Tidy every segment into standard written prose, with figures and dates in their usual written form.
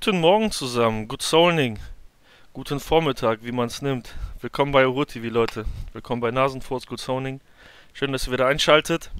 Guten Morgen zusammen, Good Soulning, guten Vormittag, wie man es nimmt. Willkommen bei Urti, Leute. Willkommen bei Nasenfurz, Good Soulning. Schön, dass ihr wieder einschaltet.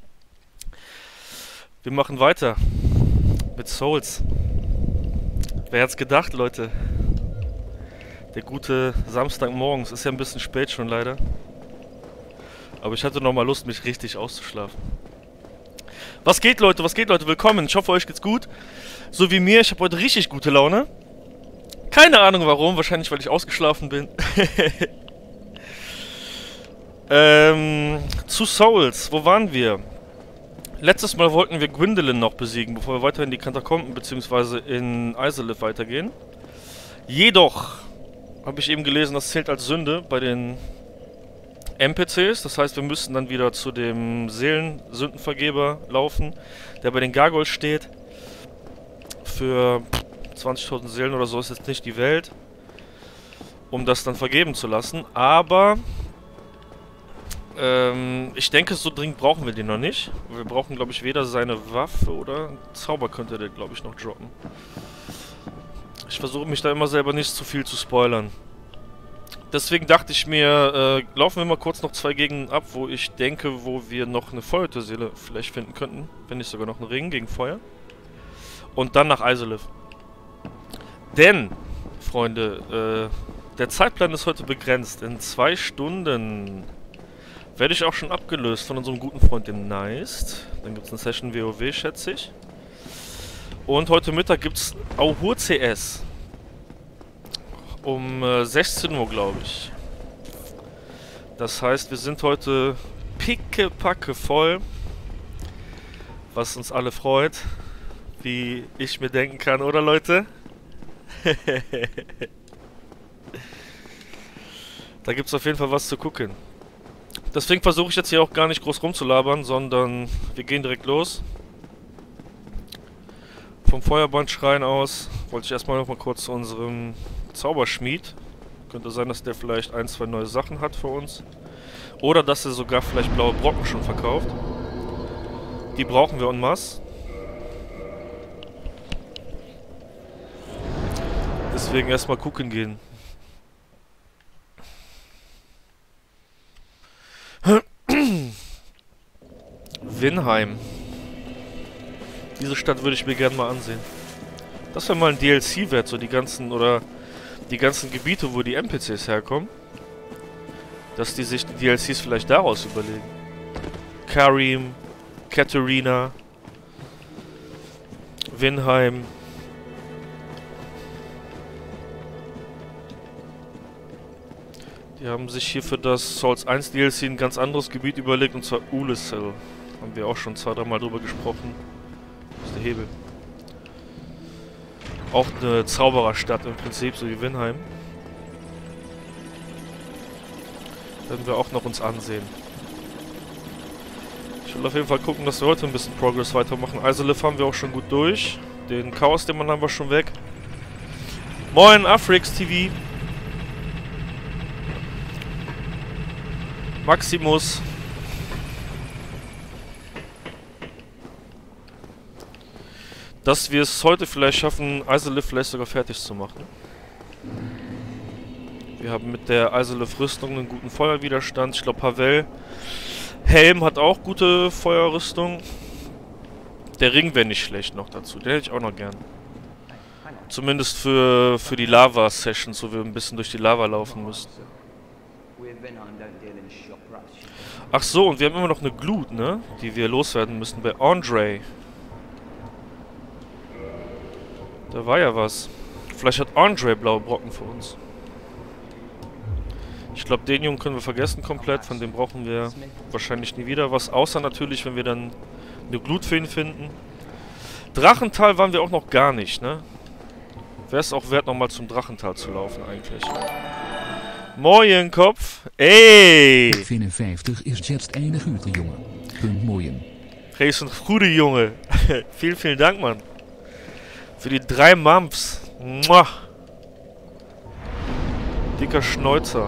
Wir machen weiter mit Souls. Wer hat's gedacht, Leute? Der gute Samstagmorgen. Es ist ja ein bisschen spät schon leider. Aber ich hatte nochmal Lust, mich richtig auszuschlafen. Was geht, Leute? Was geht, Leute? Willkommen. Ich hoffe, euch geht's gut. So wie mir. Ich habe heute richtig gute Laune. Keine Ahnung warum. Wahrscheinlich, weil ich ausgeschlafen bin. Zu Souls. Wo waren wir? Letztes Mal wollten wir Gwendolyn noch besiegen, bevor wir weiter in die Katakomben bzw. in Izalith weitergehen. Jedoch habe ich eben gelesen, das zählt als Sünde bei den NPCs. Das heißt, wir müssen dann wieder zu dem Seelensündenvergeber laufen, der bei den Gargoyles steht. Für 20.000 Seelen oder so ist jetzt nicht die Welt, um das dann vergeben zu lassen. Aber ich denke, so dringend brauchen wir den noch nicht. Wir brauchen, glaube ich, weder seine Waffe oder einen Zauber könnte der, glaube ich, noch droppen. Ich versuche mich da immer selber nicht zu viel zu spoilern. Deswegen dachte ich mir, laufen wir mal kurz noch zwei Gegenden ab, wo ich denke, wo wir noch eine Feuerseele vielleicht finden könnten. Wenn nicht sogar noch einen Ring gegen Feuer. Und dann nach Izalith. Denn, Freunde, der Zeitplan ist heute begrenzt. In 2 Stunden werde ich auch schon abgelöst von unserem guten Freund, dem Neist. Dann gibt es eine Session WoW, schätze ich. Und heute Mittag gibt es Auhur CS. Um 16 Uhr, glaube ich. Das heißt, wir sind heute pickepacke voll. Was uns alle freut. Wie ich mir denken kann, oder Leute? Da gibt es auf jeden Fall was zu gucken. Deswegen versuche ich jetzt hier auch gar nicht groß rumzulabern, sondern wir gehen direkt los. Vom Feuerbandschrein aus wollte ich erstmal noch mal kurz zu unserem Zauberschmied. Könnte sein, dass der vielleicht 1, 2 neue Sachen hat für uns. Oder dass er sogar vielleicht blaue Brocken schon verkauft. Die brauchen wir en masse. Deswegen erstmal gucken gehen. Vinheim. Diese Stadt würde ich mir gerne mal ansehen. Das wäre mal ein DLC wert, so die ganzen Gebiete, wo die NPCs herkommen. Dass die sich die DLCs vielleicht daraus überlegen. Karim, Katerina, Vinheim. Die haben sich hier für das Souls 1 DLC ein ganz anderes Gebiet überlegt, und zwar Ulysel. Haben wir auch schon 2, 3 Mal drüber gesprochen. Das ist der Hebel. Auch eine Zaubererstadt im Prinzip, so wie Vinheim. Werden wir auch noch uns ansehen. Ich will auf jeden Fall gucken, dass wir heute ein bisschen Progress weitermachen. Izalith haben wir auch schon gut durch. Den Chaos-Dämon haben wir schon weg. Moin, Afrix TV. Maximus. Dass wir es heute vielleicht schaffen, Izalith vielleicht sogar fertig zu machen. Wir haben mit der Izalith-Rüstung einen guten Feuerwiderstand. Ich glaube, Havel Helm hat auch gute Feuerrüstung. Der Ring wäre nicht schlecht noch dazu. Den hätte ich auch noch gern. Zumindest für die Lava-Sessions, wo wir ein bisschen durch die Lava laufen müssen. Ach so, und wir haben immer noch eine Glut, ne? Die wir loswerden müssen bei Andre. Da war ja was. Vielleicht hat Andre blaue Brocken für uns. Ich glaube, den Jungen können wir vergessen komplett. Von dem brauchen wir wahrscheinlich nie wieder was. Außer natürlich, wenn wir dann eine Glut für ihn finden. Drachental waren wir auch noch gar nicht, ne? Wäre es auch wert, nochmal zum Drachental zu laufen eigentlich. Moin, Kopf. Ey! 54 ist jetzt eine gute Junge. Moin. Hey, ist ein guter Junge. Vielen, vielen Dank, Mann. Für die 3 Mumps. Mua. Dicker Schnäuzer.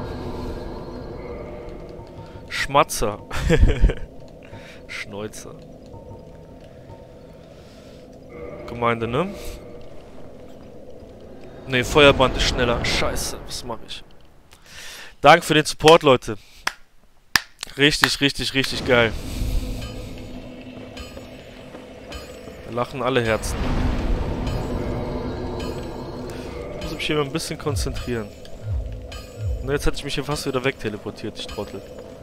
Schmatzer. Schnäuzer. Gemeinde, ne? Ne, Feuerband ist schneller. Scheiße, was mache ich? Danke für den Support, Leute. Richtig, richtig, richtig geil. Da lachen alle Herzen. Ich muss mich hier mal ein bisschen konzentrieren. Und jetzt hätte ich mich hier fast wieder wegteleportiert, ich Trottel.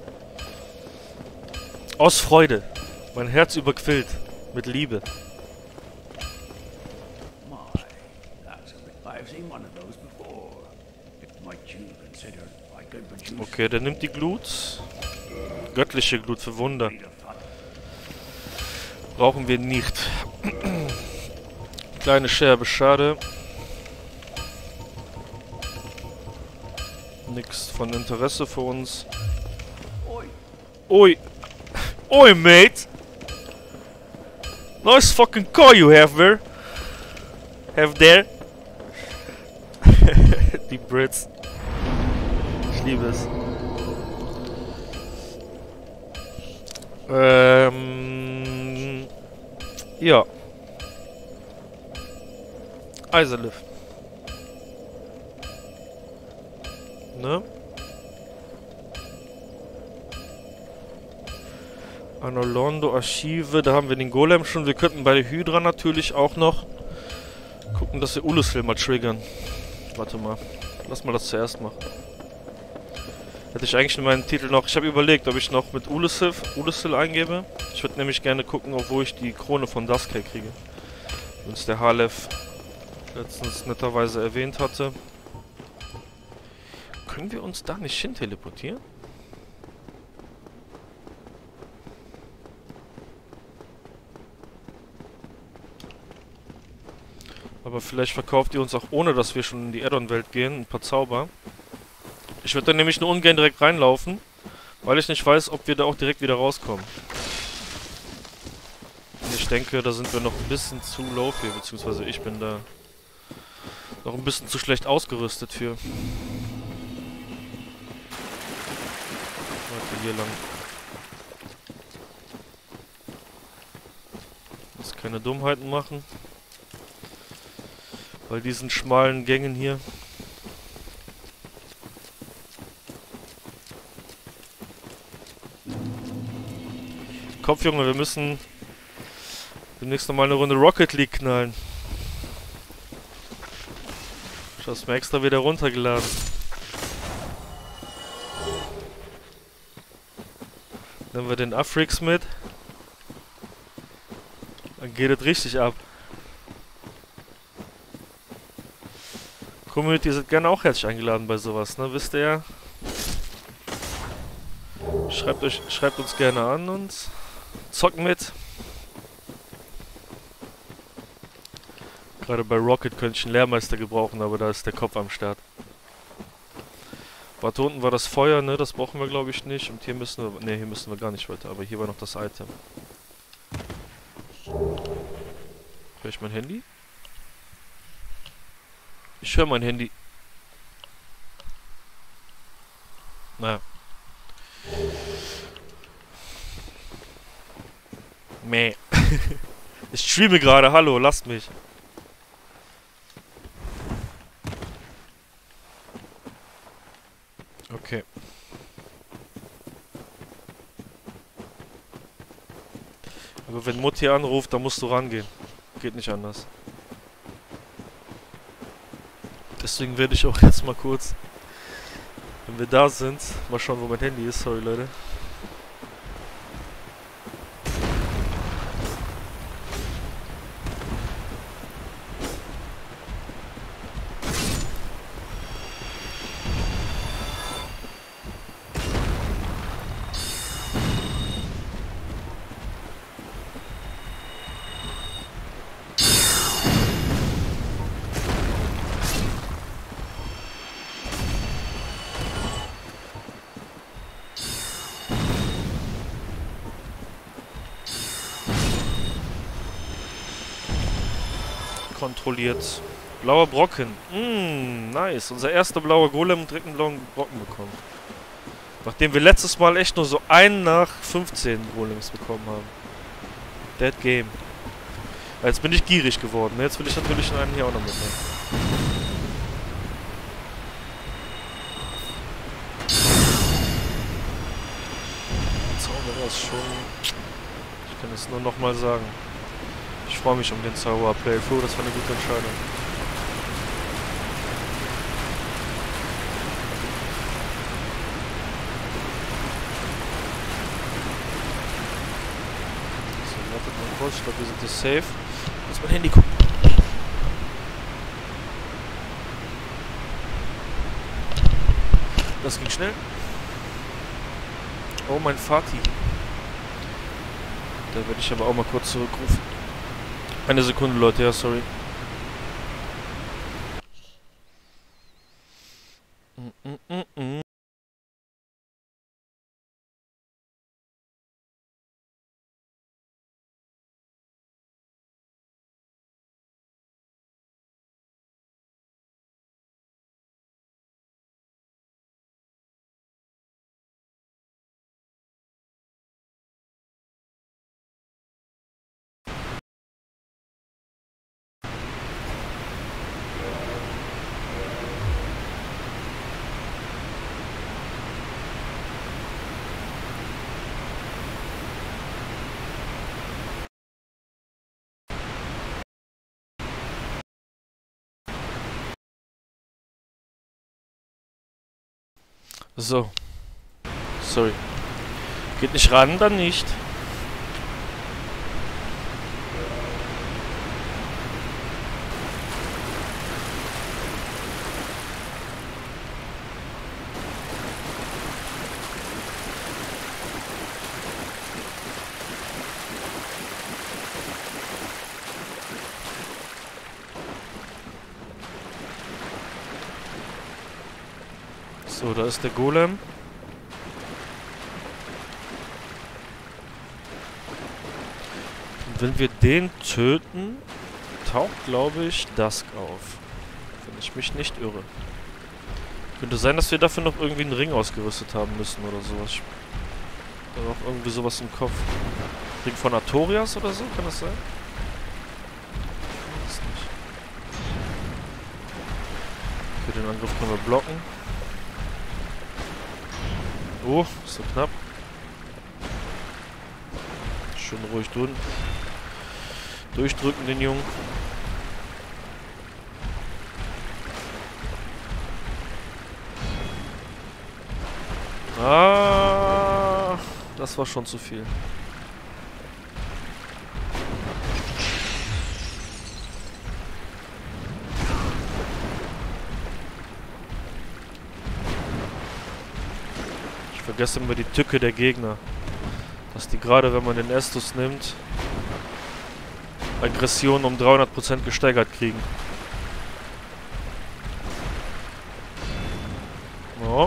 Aus Freude. Mein Herz überquillt. Mit Liebe. Okay, der nimmt die Glut. Göttliche Glut für Wunder. Brauchen wir nicht. Kleine Scherbe, schade. Nix von Interesse für uns. Oi. Oi, mate. Nice fucking car you have there. Die Brits. Ich liebe es. Ja. Eiserlift. Ne? Anolondo Archive, da haben wir den Golem schon. Wir könnten bei der Hydra natürlich auch noch gucken, dass wir Ulusil mal triggern. Warte mal. Lass mal das zuerst machen. Hätte ich eigentlich in meinen Titel noch... Ich habe überlegt, ob ich noch mit Ulusil eingebe. Ich würde nämlich gerne gucken, wo ich die Krone von Duscae kriege. Wie uns der Halef letztens netterweise erwähnt hatte. Können wir uns da nicht hin teleportieren? Aber vielleicht verkauft ihr uns auch, ohne dass wir schon in die Add-on-Welt gehen, ein paar Zauber. Ich würde dann nämlich nur ungern direkt reinlaufen, weil ich nicht weiß, ob wir da auch direkt wieder rauskommen. Und ich denke, da sind wir noch ein bisschen zu low für, beziehungsweise ich bin da noch ein bisschen zu schlecht ausgerüstet für. Warte, hier lang. Muss keine Dummheiten machen. Bei diesen schmalen Gängen hier. Kopf, Junge, wir müssen demnächst nochmal eine Runde Rocket League knallen. Ich hab's mir extra wieder runtergeladen. Nehmen wir den Afrix mit. Dann geht es richtig ab. Community sind gerne auch herzlich eingeladen bei sowas, ne? Wisst ihr ja? Schreibt uns gerne an und zockt mit. Gerade bei Rocket könnte ich einen Lehrmeister gebrauchen, aber da ist der Kopf am Start. Warte, unten war das Feuer, ne? Das brauchen wir, glaube ich, nicht. Und hier müssen wir... Ne, hier müssen wir gar nicht weiter. Aber hier war noch das Item. Hör ich mein Handy? Ich höre mein Handy. Naja. Meh. Ich streame gerade, hallo, lasst mich. Okay. Aber wenn Mutti anruft, dann musst du rangehen. Geht nicht anders. Deswegen werde ich auch jetzt mal kurz, wenn wir da sind, mal schauen, wo mein Handy ist. Sorry, Leute. Kontrolliert. Blauer Brocken. Nice. Unser erster blauer Golem und direkt einen blauen Brocken bekommen. Nachdem wir letztes Mal echt nur so einen nach 15 Golems bekommen haben. Dead Game. Jetzt bin ich gierig geworden. Jetzt will ich natürlich einen hier auch noch mitnehmen. Zauberer ist schon... Ich kann es nur nochmal sagen. Ich freue mich um den Zauberer Playthrough, das war eine gute Entscheidung. So, wartet mal kurz, ich glaube wir sind jetzt safe. Ich muss mein Handy gucken. Das ging schnell. Oh, mein Vati. Da werde ich aber auch mal kurz zurückrufen. Eine Sekunde, Leute, ja, sorry. So. Sorry. Geht nicht ran, dann nicht. So, da ist der Golem. Und wenn wir den töten, taucht, glaube ich, Dusk auf. Wenn ich mich nicht irre. Könnte sein, dass wir dafür noch irgendwie einen Ring ausgerüstet haben müssen oder sowas. Ich habe auch irgendwie sowas im Kopf. Ring von Artorias oder so, kann das sein? Ich weiß nicht. Für den Angriff können wir blocken. Oh, ist so knapp. Schön ruhig durchdrücken den Jungen. Ah, das war schon zu viel. Ich vergesse immer die Tücke der Gegner. Dass die gerade, wenn man den Estus nimmt, Aggression um 300% gesteigert kriegen. Oh.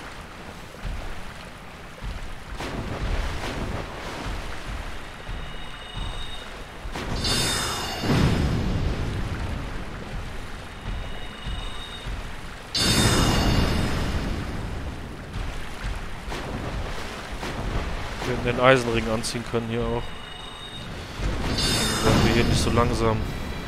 Wir hätten den Eisenring anziehen können hier auch. Dann wären wir hier nicht so langsam.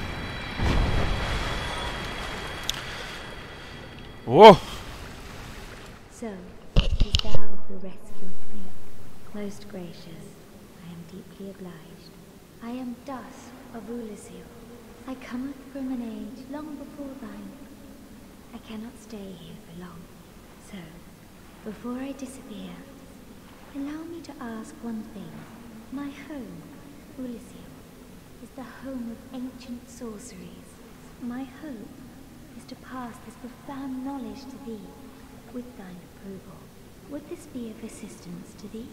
Oh! So, it is thou who rescued me. Most gracious, I am deeply obliged. I am Dusk of Ulusil. I cometh from an age long before thine. I cannot stay here for long. So, before I disappear, allow me to ask one thing. My home, Ulusil, is the home of ancient sorceries. My hope is to pass this profound knowledge to thee, with thine approval. Would this be of assistance to thee?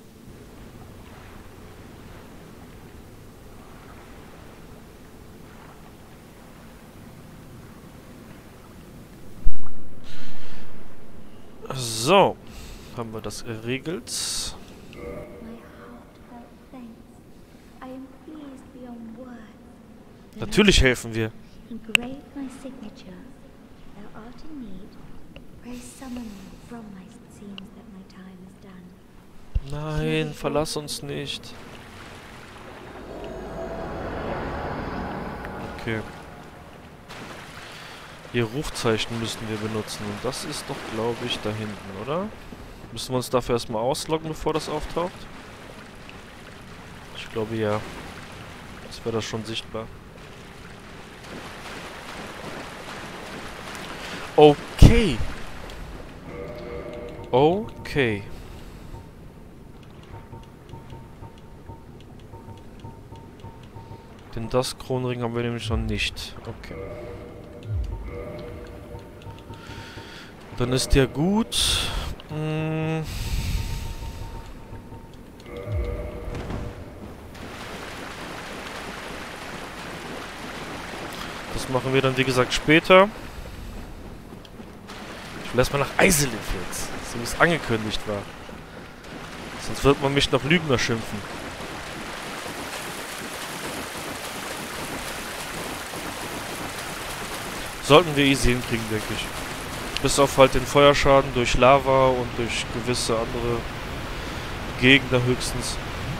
So, haben wir das geregelt. My heartfelt thanks. I am pleased beyond words. Natürlich helfen wir. Engrave my signature. Thou art in need. Pray summon me from my seems that my time is done. Nein, verlass uns nicht. Okay. Ihr Rufzeichen müssen wir benutzen. Und das ist doch, glaube ich, da hinten, oder? Müssen wir uns dafür erstmal ausloggen, bevor das auftaucht? glaube ja. Jetzt wäre das schon sichtbar. Okay. Okay. Den Das-Kronring haben wir nämlich noch nicht. Okay. Dann ist der gut. Das machen wir dann, wie gesagt, später. Ich will erstmal nach Eiselith jetzt. So wie es angekündigt war. Sonst wird man mich noch Lügner schimpfen. Sollten wir easy hinkriegen, denke ich. Bis auf halt den Feuerschaden durch Lava und durch gewisse andere Gegner höchstens.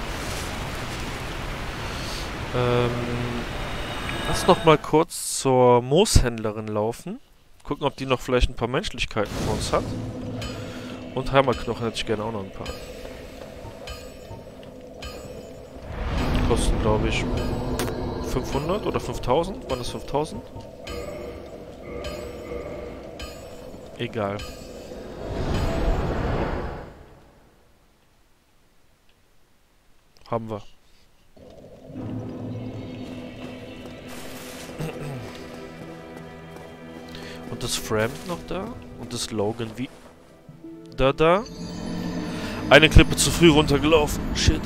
Lass noch mal kurz zur Mooshändlerin laufen. Gucken, ob die noch vielleicht ein paar Menschlichkeiten für uns hat. Und Heimatknochen hätte ich gerne auch noch ein paar. Die kosten, glaube ich, 500 oder 5000. Waren das 5000? Egal. Haben wir. Und ist Fram noch da? Und ist Logan wie... Da? Eine Klippe zu früh runtergelaufen. Shit.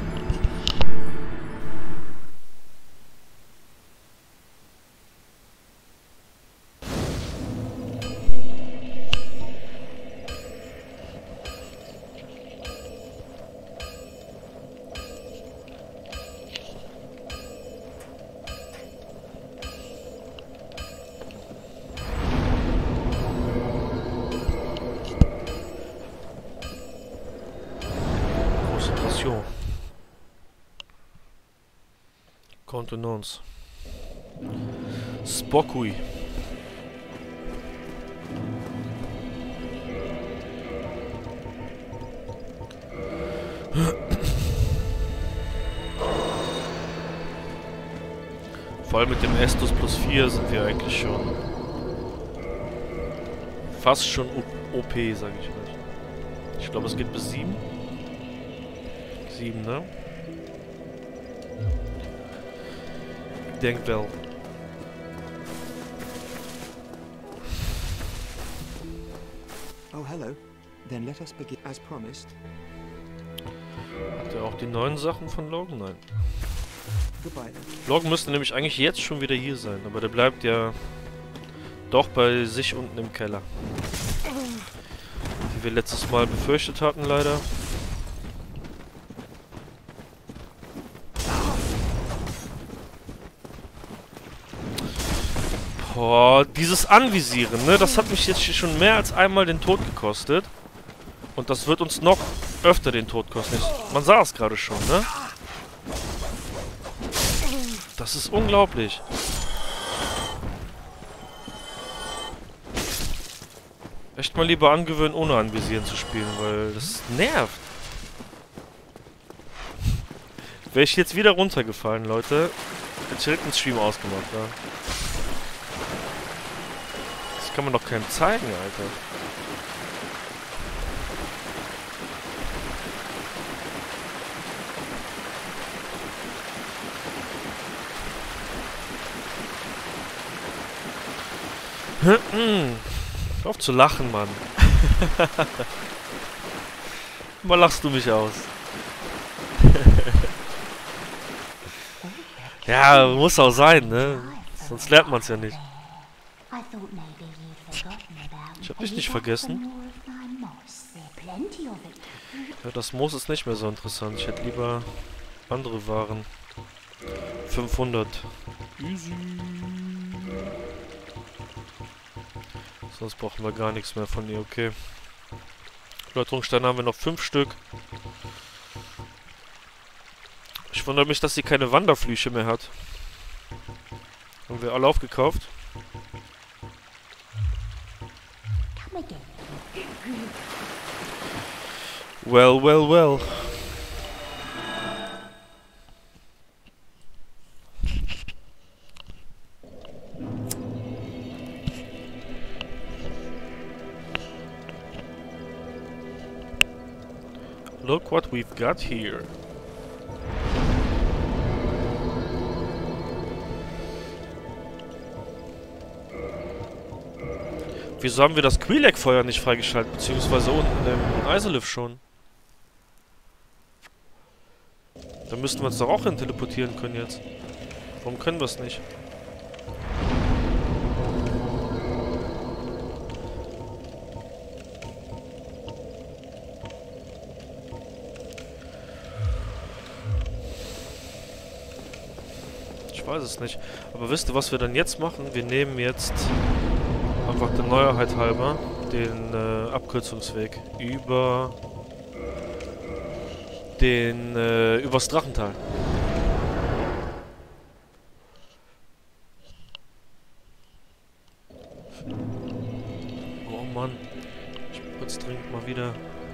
Kontenance. Spokój. Vor allem mit dem Estus plus 4 sind wir eigentlich schon fast schon OP, sage ich mal. Ich glaube, es geht bis 7. 7, ne? Denk wel. Oh, hello. Then let us begin as promised. Hat er auch die neuen Sachen von Logan? Nein. Goodbye then. Logan müsste nämlich eigentlich jetzt schon wieder hier sein, aber der bleibt ja doch bei sich unten im Keller. Wie wir letztes Mal befürchtet hatten, leider. Boah, dieses Anvisieren, ne, das hat mich jetzt schon mehr als einmal den Tod gekostet. Und das wird uns noch öfter den Tod kosten. Man sah es gerade schon, ne? Das ist unglaublich. Echt mal lieber angewöhnen, ohne Anvisieren zu spielen, weil das nervt. Wäre ich jetzt wieder runtergefallen, Leute, hätte ich direkt den Stream ausgemacht, ja. Das kann man doch keinem zeigen, Alter. Hör auf zu lachen, Mann. Mal lachst du mich aus. Ja, muss auch sein, ne? Sonst lernt man es ja nicht. Ich hab dich nicht vergessen. Ja, das Moos ist nicht mehr so interessant. Ich hätte lieber andere Waren. 500. Easy. Sonst brauchen wir gar nichts mehr von ihr, okay. Läuterungssteine haben wir noch 5 Stück. Ich wundere mich, dass sie keine Wanderflüche mehr hat. Haben wir alle aufgekauft? Well, well, well. Look what we've got here. Wieso haben wir das Quilek-Feuer nicht freigeschaltet, beziehungsweise unten im Isolith schon? Da müssten wir uns doch auch hin teleportieren können jetzt. Warum können wir es nicht? Ich weiß es nicht. Aber wisst ihr, was wir dann jetzt machen? Wir nehmen jetzt einfach der Neuheit halber den Abkürzungsweg über den übers Drachental. Oh Mann, ich muss jetzt dringend mal wieder.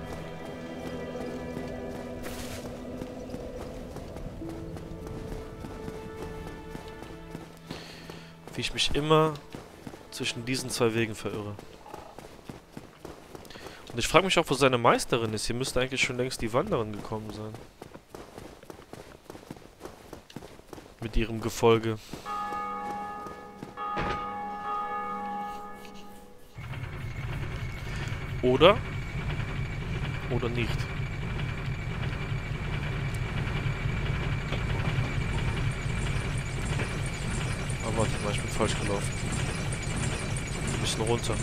Wie ich mich immer zwischen diesen zwei Wegen verirre. Und ich frage mich auch, wo seine Meisterin ist. Hier müsste eigentlich schon längst die Wanderin gekommen sein. Mit ihrem Gefolge. Oder? Oder nicht. Aber warte mal, ich bin falsch gelaufen. Wir müssen runter.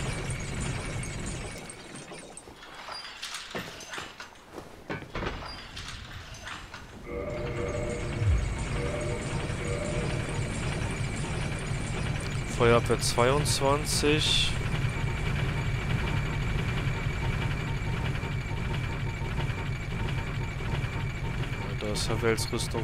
Feuerabwehr 22. Da ist Havels Rüstung.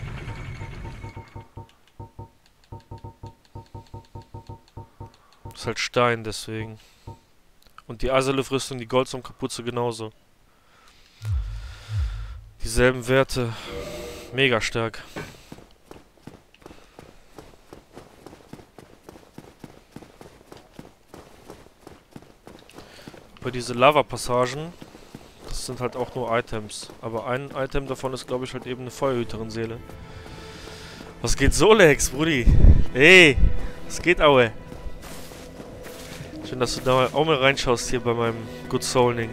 Das ist halt Stein, deswegen. Und die Isolith-Rüstung, die Goldstorm-Kapuze genauso. Dieselben Werte. Mega stark. Aber diese Lava-Passagen, das sind halt auch nur Items. Aber ein Item davon ist, glaube ich, halt eben eine Feuerhüterin-Seele. Was geht so, Lex, Brudi? Hey, was geht, Aue? Schön, dass du da auch mal reinschaust hier bei meinem Good Souling.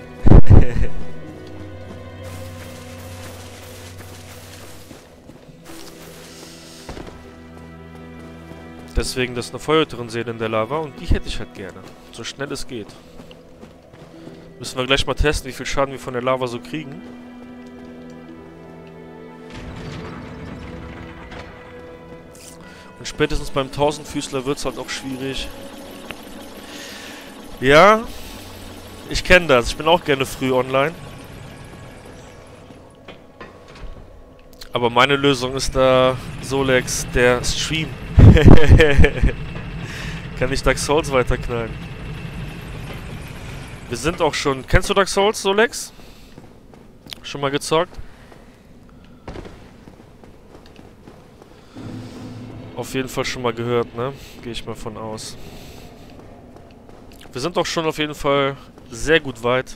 Deswegen, das ist eine Feuerhüterin-Seele in der Lava und die hätte ich halt gerne. So schnell es geht. Müssen wir gleich mal testen, wie viel Schaden wir von der Lava so kriegen. Und spätestens beim 1000-Füßler wird es halt auch schwierig. Ja, ich kenne das. Ich bin auch gerne früh online. Aber meine Lösung ist da Solex, der Stream. Kann ich Dark Souls weiterknallen. Wir sind auch schon... Kennst du Dark Souls, Solex? Schon mal gezockt? Auf jeden Fall schon mal gehört, ne? Gehe ich mal von aus. Wir sind auch schon auf jeden Fall sehr gut weit.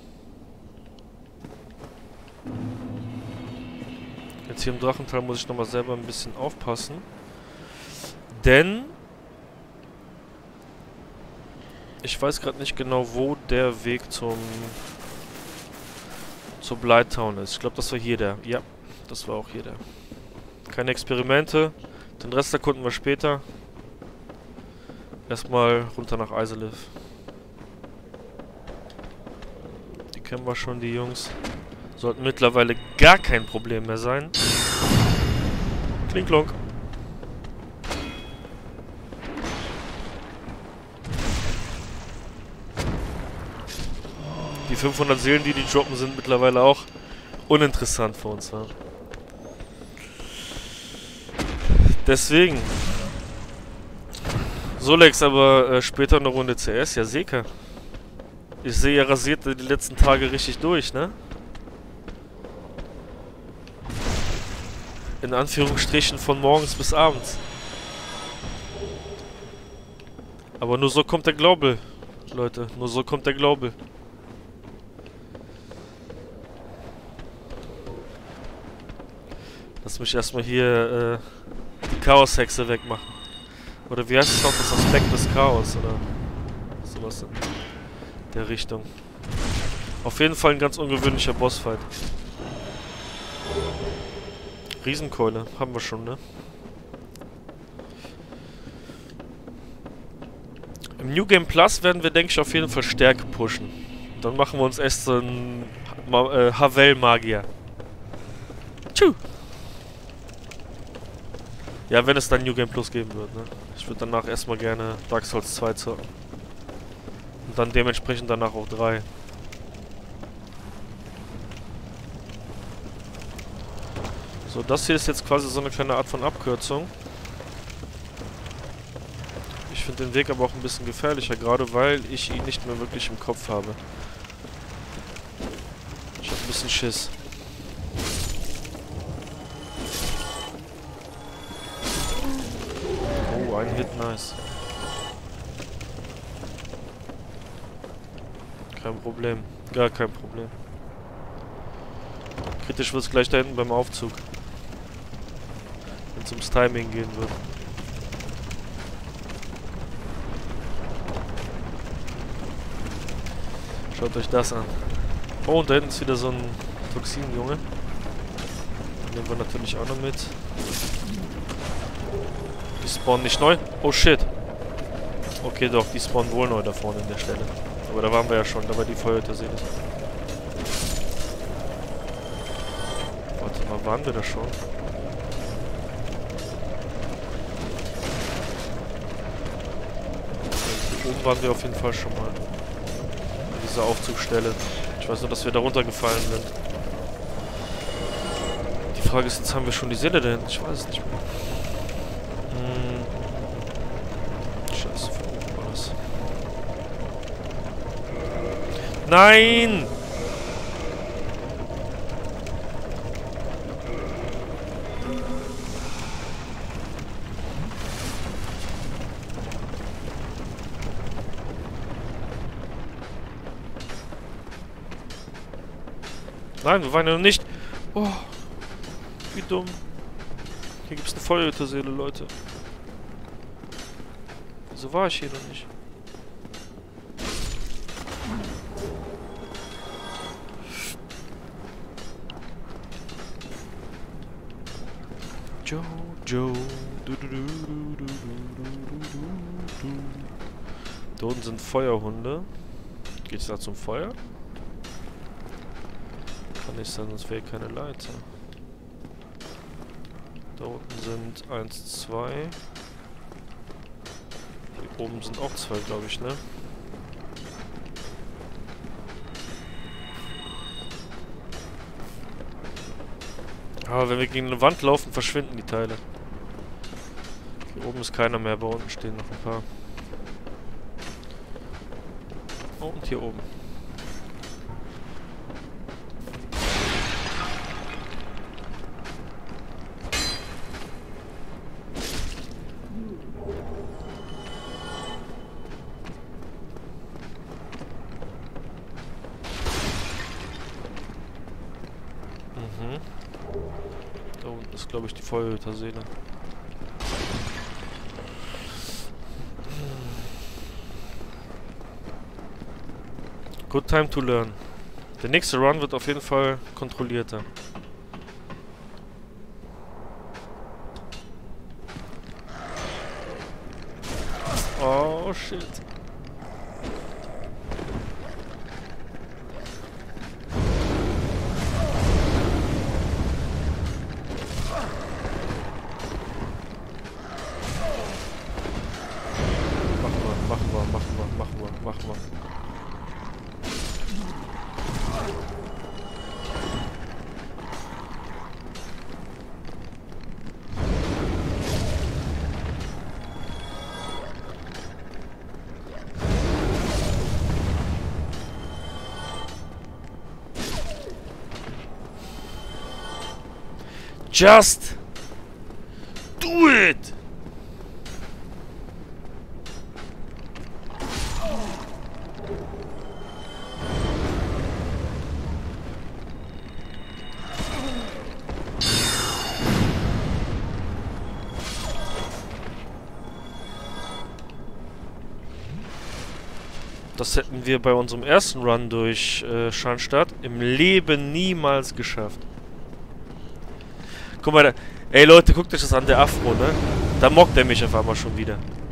Jetzt hier im Drachental muss ich nochmal selber ein bisschen aufpassen. Denn... ich weiß gerade nicht genau, wo der Weg zur Blighttown ist. Ich glaube, das war hier der. Ja, das war auch hier der. Keine Experimente. Den Rest erkunden wir später. Erstmal runter nach Isolith. Die kennen wir schon, die Jungs. Sollten mittlerweile gar kein Problem mehr sein. Klinklonk. Die 500 Seelen, die droppen, sind mittlerweile auch uninteressant für uns. Ja? Deswegen. Solex, aber später eine Runde CS. Ja, Seka. Ich sehe, ihr rasiert die letzten Tage richtig durch, ne? In Anführungsstrichen von morgens bis abends. Aber nur so kommt der Glaube, Leute. Nur so kommt der Glaube. Lass mich erstmal hier die Chaos-Hexe wegmachen. Oder wie heißt es noch? Das Aspekt des Chaos oder sowas in der Richtung. Auf jeden Fall ein ganz ungewöhnlicher Bossfight. Riesenkeule, haben wir schon, ne? Im New Game Plus werden wir, denke ich, auf jeden Fall Stärke pushen. Dann machen wir uns erst so einen Havel-Magier. Tschu! Ja, wenn es dann New Game Plus geben wird, ne? Ich würde danach erstmal gerne Dark Souls 2 zocken. Und dann dementsprechend danach auch 3. So, das hier ist jetzt quasi so eine kleine Art von Abkürzung. Ich finde den Weg aber auch ein bisschen gefährlicher, gerade weil ich ihn nicht mehr wirklich im Kopf habe. Ich habe ein bisschen Schiss. Oh, ein Hit, nice. Kein Problem. Gar kein Problem. Kritisch wird es gleich da hinten beim Aufzug. Wenn es ums Timing gehen wird. Schaut euch das an. Oh, und da hinten ist wieder so ein Toxin-Junge. Den nehmen wir natürlich auch noch mit. Die spawnen nicht neu. Oh shit. Okay, doch, die spawnen wohl neu da vorne an der Stelle. Aber da waren wir ja schon, da war die Feuerhüter-Seele. Warte mal, waren wir da schon? Hier oben waren wir auf jeden Fall schon mal. An dieser Aufzugstelle. Ich weiß nur, dass wir da runtergefallen sind. Die Frage ist, jetzt haben wir schon die Seele dahin? Ich weiß es nicht mehr. Scheiße, von oben war das. Nein! Nein, wir waren ja noch nicht. Oh, wie dumm. Hier gibt es eine Feuerhüter-Seele, Leute. Wieso war ich hier noch nicht? Jojo. Da unten sind Feuerhunde. Geht's da zum Feuer? Kann nicht sein, sonst wäre keine Leiter. Da unten sind 1, 2. Hier oben sind auch 2, glaube ich, ne? Aber wenn wir gegen eine Wand laufen, verschwinden die Teile. Hier oben ist keiner mehr, bei unten stehen noch ein paar. Oh, und hier oben. Da unten ist, glaube ich, die Feuerhüter-Seele. Good time to learn. Der nächste Run wird auf jeden Fall kontrollierter. Oh shit. Machen wir. Just do it! Das hätten wir bei unserem ersten Run durch Scharnstadt im Leben niemals geschafft. Guck mal, da, ey Leute, guckt euch das an, der Afro, ne? Da mockt er mich auf einmal schon wieder.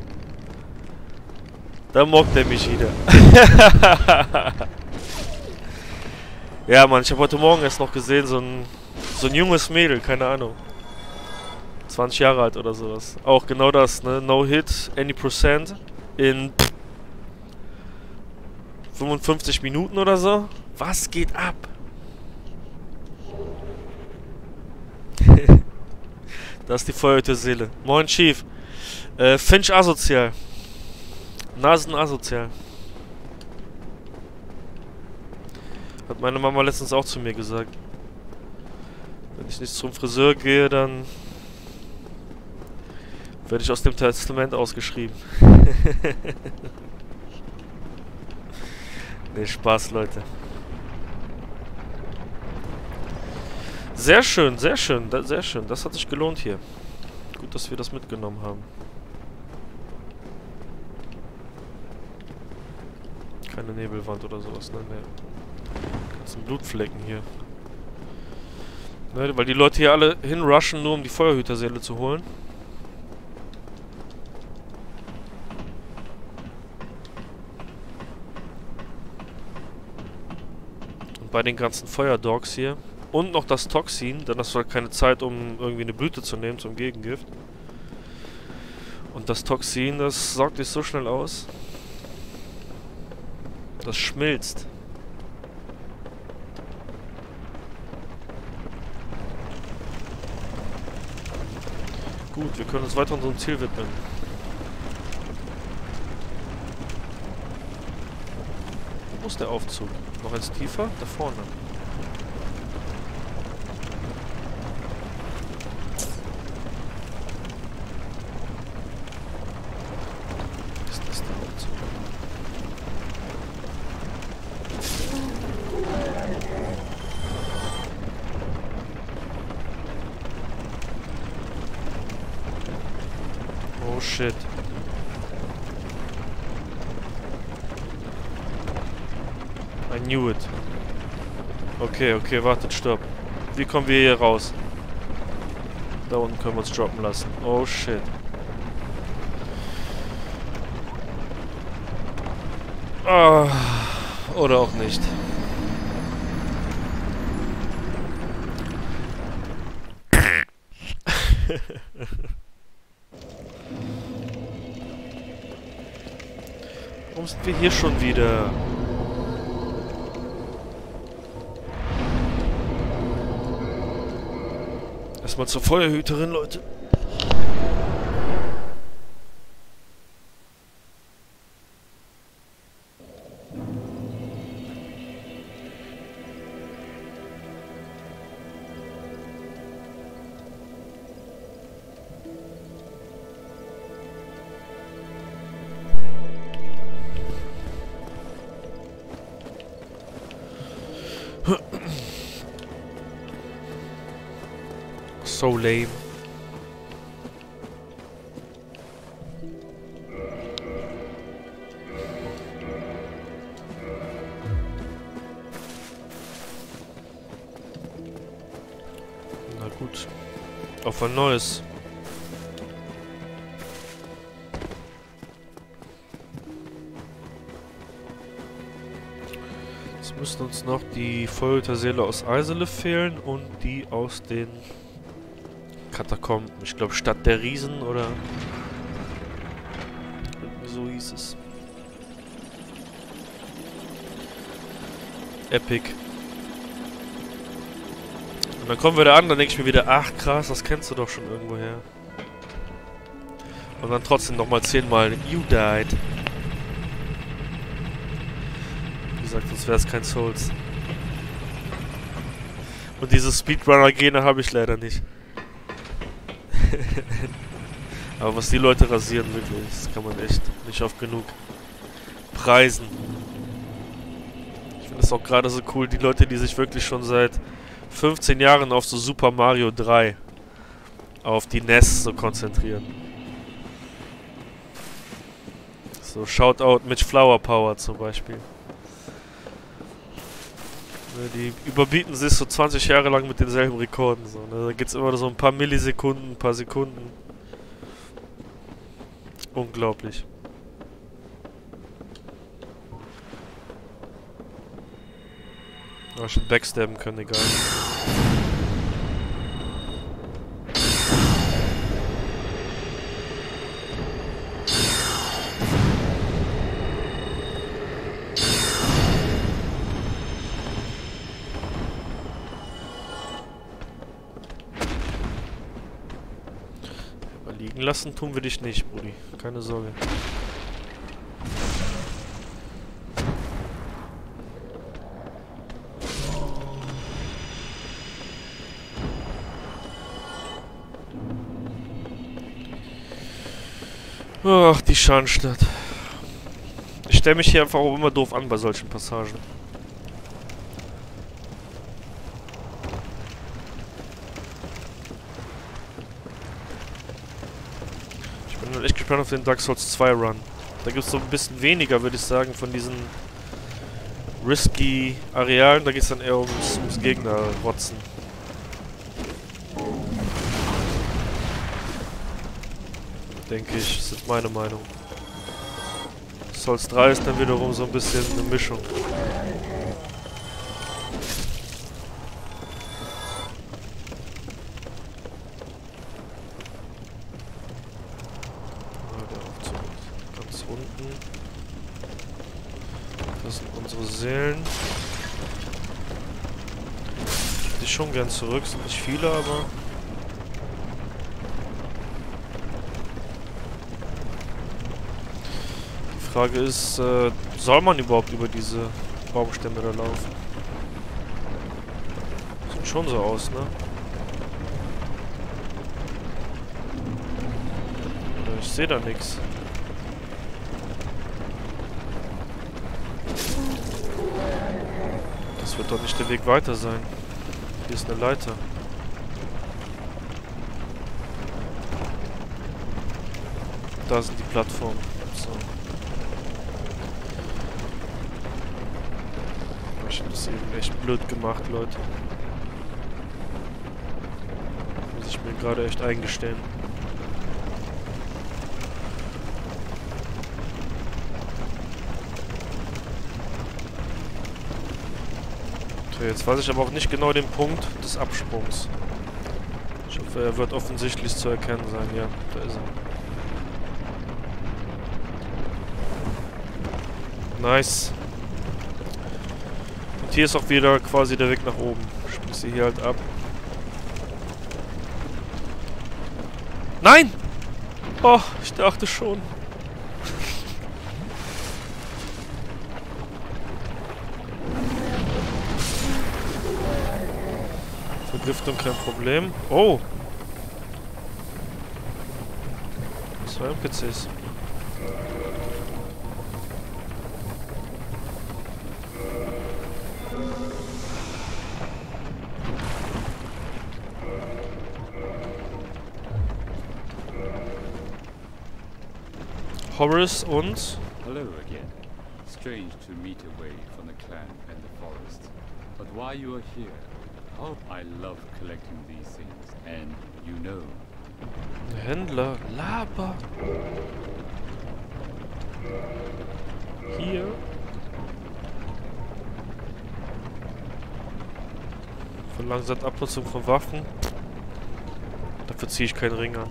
Da mockt er mich wieder. Ja, Mann, ich habe heute Morgen erst noch gesehen, so ein junges Mädel, keine Ahnung. 20 Jahre alt oder sowas. Auch genau das, ne? No hit, any percent in 55 Minuten oder so. Was geht ab? Das ist die Feuerhüter Seele. Moin, Chief. Finch asozial. Nasen asozial. Hat meine Mama letztens auch zu mir gesagt. Wenn ich nicht zum Friseur gehe, dann werde ich aus dem Testament ausgeschrieben. Nee, Spaß, Leute. Sehr schön, sehr schön, sehr schön. Das hat sich gelohnt hier. Gut, dass wir das mitgenommen haben. Keine Nebelwand oder sowas, ne? Nee. Ganzen Blutflecken hier. Ne, weil die Leute hier alle hinrushen, nur um die Feuerhüterseele zu holen. Und bei den ganzen Feuerdogs hier. Und noch das Toxin, denn das war keine Zeit, um irgendwie eine Blüte zu nehmen zum Gegengift. Und das Toxin, das saugt sich so schnell aus. Das schmilzt. Gut, wir können uns weiter unserem Ziel widmen. Wo ist der Aufzug? Noch eins tiefer? Da vorne. Ist das der Aufzug? Oh shit. I knew it. Okay, okay, wartet, stopp. Wie kommen wir hier raus? Da unten können wir uns droppen lassen. Oh shit. Ah, oder auch nicht. Warum sind wir hier schon wieder? Erstmal zur Feuerhüterin, Leute. So lame. Na gut. Auf ein neues. Jetzt müssen uns noch die Feuerhüterseele aus Eisele fehlen und die aus den Katakomben. Ich glaube Stadt der Riesen oder irgendwie so hieß es. Epic. Und dann kommen wir da an, dann denke ich mir wieder, ach krass, das kennst du doch schon irgendwoher. Und dann trotzdem nochmal 10-mal You died. Wie gesagt, sonst wäre es kein Souls. Und diese Speedrunner-Gene habe ich leider nicht. Aber was die Leute rasieren, wirklich, das kann man echt nicht oft genug preisen. Ich finde es auch gerade so cool, die Leute, die sich wirklich schon seit 15 Jahren auf so Super Mario 3 auf die NES so konzentrieren. Das So, Shoutout mit Flower Power zum Beispiel. Ne, die überbieten sich so 20 Jahre lang mit denselben Rekorden. So, ne? Da geht's immer so ein paar Millisekunden, ein paar Sekunden. Unglaublich. Oh, schon backstabben können, egal. Aber liegen lassen tun wir dich nicht, Brudi. Keine Sorge. Ach, die Scharnstadt. Ich stelle mich hier einfach auch immer doof an bei solchen Passagen. Ich bin echt gespannt auf den Dark Souls 2 Run. Da gibt es so ein bisschen weniger, würde ich sagen, von diesen risky Arealen. Da geht es dann eher ums Gegner-Rotzen. Denke ich, das ist meine Meinung. Souls 3 ist dann wiederum so ein bisschen eine Mischung. Der Aufzug ganz unten. Das sind unsere Seelen. Ich hätte die schon gern zurück, sind nicht viele, aber... Die Frage ist, soll man überhaupt über diese Baumstämme da laufen? Sieht schon so aus, ne? Ich sehe da nichts. Das wird doch nicht der Weg weiter sein. Hier ist eine Leiter. Da sind die Plattformen. So. Ich hab das eben echt blöd gemacht, Leute. Muss ich mir gerade echt eingestehen. Okay, jetzt weiß ich aber auch nicht genau den Punkt des Absprungs. Ich hoffe, er wird offensichtlich zu erkennen sein. Ja, da ist er. Nice. Und hier ist auch wieder quasi der Weg nach oben. Sprich sie hier halt ab. Nein! Oh, ich dachte schon. Vergiftung kein Problem. Oh! 2 NPCs. Horus und... Hello again. Strange to meet away from the clan and the forest. But why you are here? Oh, I love collecting these things, and you know. Händler, Laber. Hier. Verlangsamt Abnutzung von Waffen. Dafür ziehe ich keinen Ring an.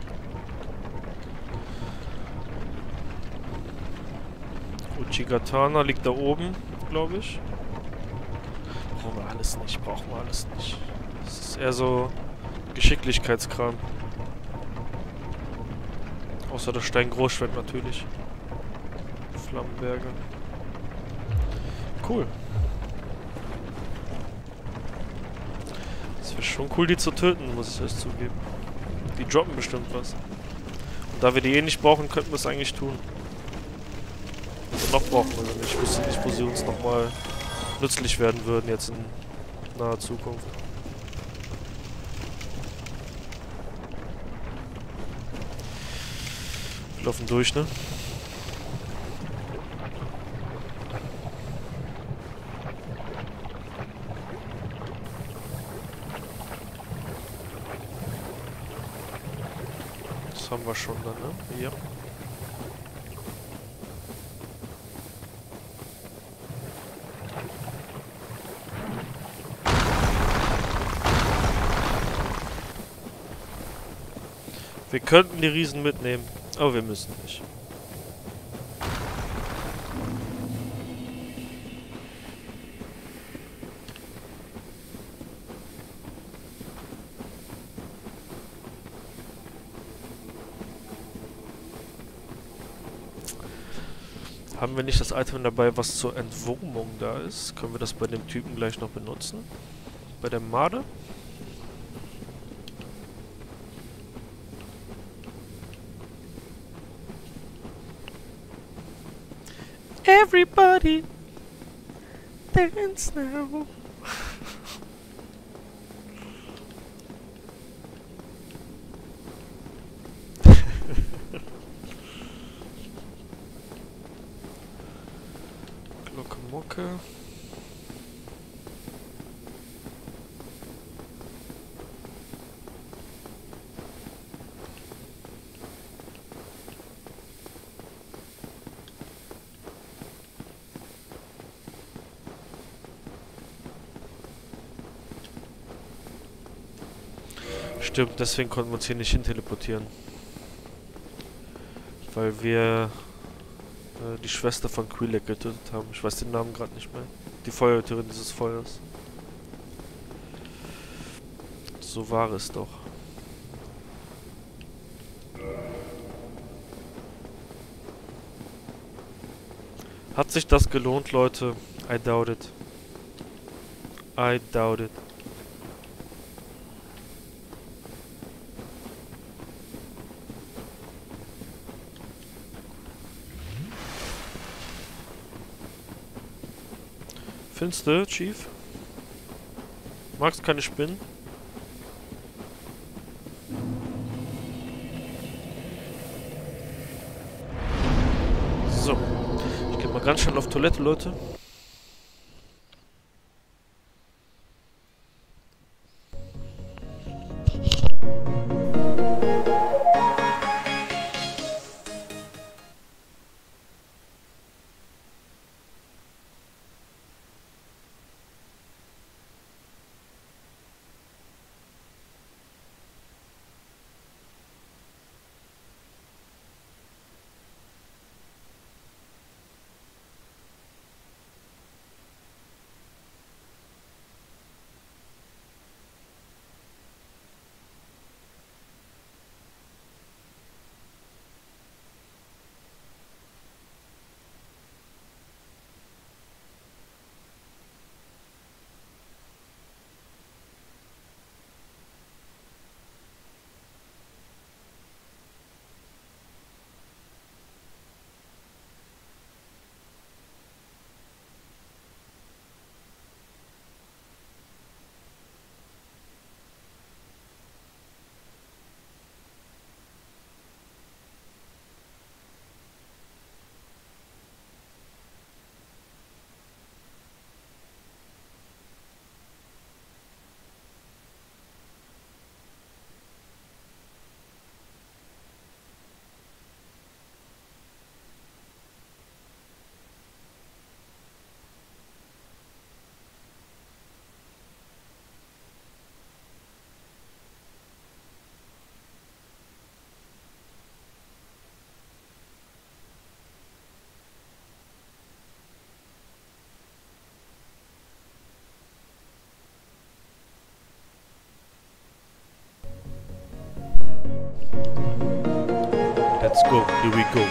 Uchigatana liegt da oben, glaube ich. Brauchen wir alles nicht, brauchen wir alles nicht. Das ist eher so Geschicklichkeitskram. Außer das Steingroßschwert natürlich. Flammenberge. Cool. Das wäre schon cool, die zu töten, muss ich euch zugeben. Die droppen bestimmt was. Und da wir die eh nicht brauchen, könnten wir es eigentlich tun. Also noch brauchen wir sie nicht. Ich wüsste nicht, wo sie uns nochmal nützlich werden würden jetzt in naher Zukunft. Wir laufen durch, ne? Das haben wir schon dann, ne? Ja. Wir könnten die Riesen mitnehmen, aber wir müssen nicht. Haben wir nicht das Item dabei, was zur Entwurmung da ist? Können wir das bei dem Typen gleich noch benutzen? Bei der Made? Everybody dance now. Glocke Mucke. Stimmt, deswegen konnten wir uns hier nicht hin teleportieren. Weil wir die Schwester von Quilek getötet haben. Ich weiß den Namen gerade nicht mehr. Die Feuerhüterin dieses Feuers. So war es doch. Hat sich das gelohnt, Leute? I doubt it. I doubt it. Findest du, Chief? Magst keine Spinnen? So. Ich geh mal ganz schnell auf Toilette, Leute. Let's go, here we go.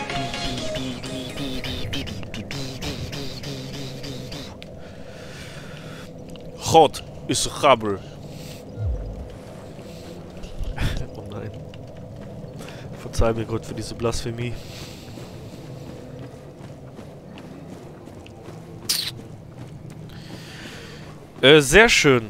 God is Gabber. Oh nein. Verzeih mir Gott für diese Blasphemie. Sehr schön.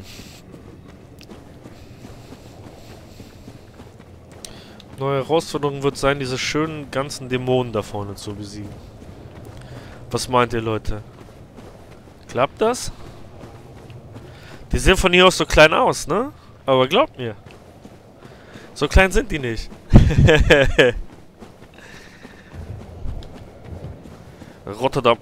Neue Herausforderung wird sein, diese schönen ganzen Dämonen da vorne zu besiegen. Was meint ihr, Leute? Klappt das? Die sehen von hier aus so klein aus, ne? Aber glaubt mir, So klein sind die nicht. Rotterdam.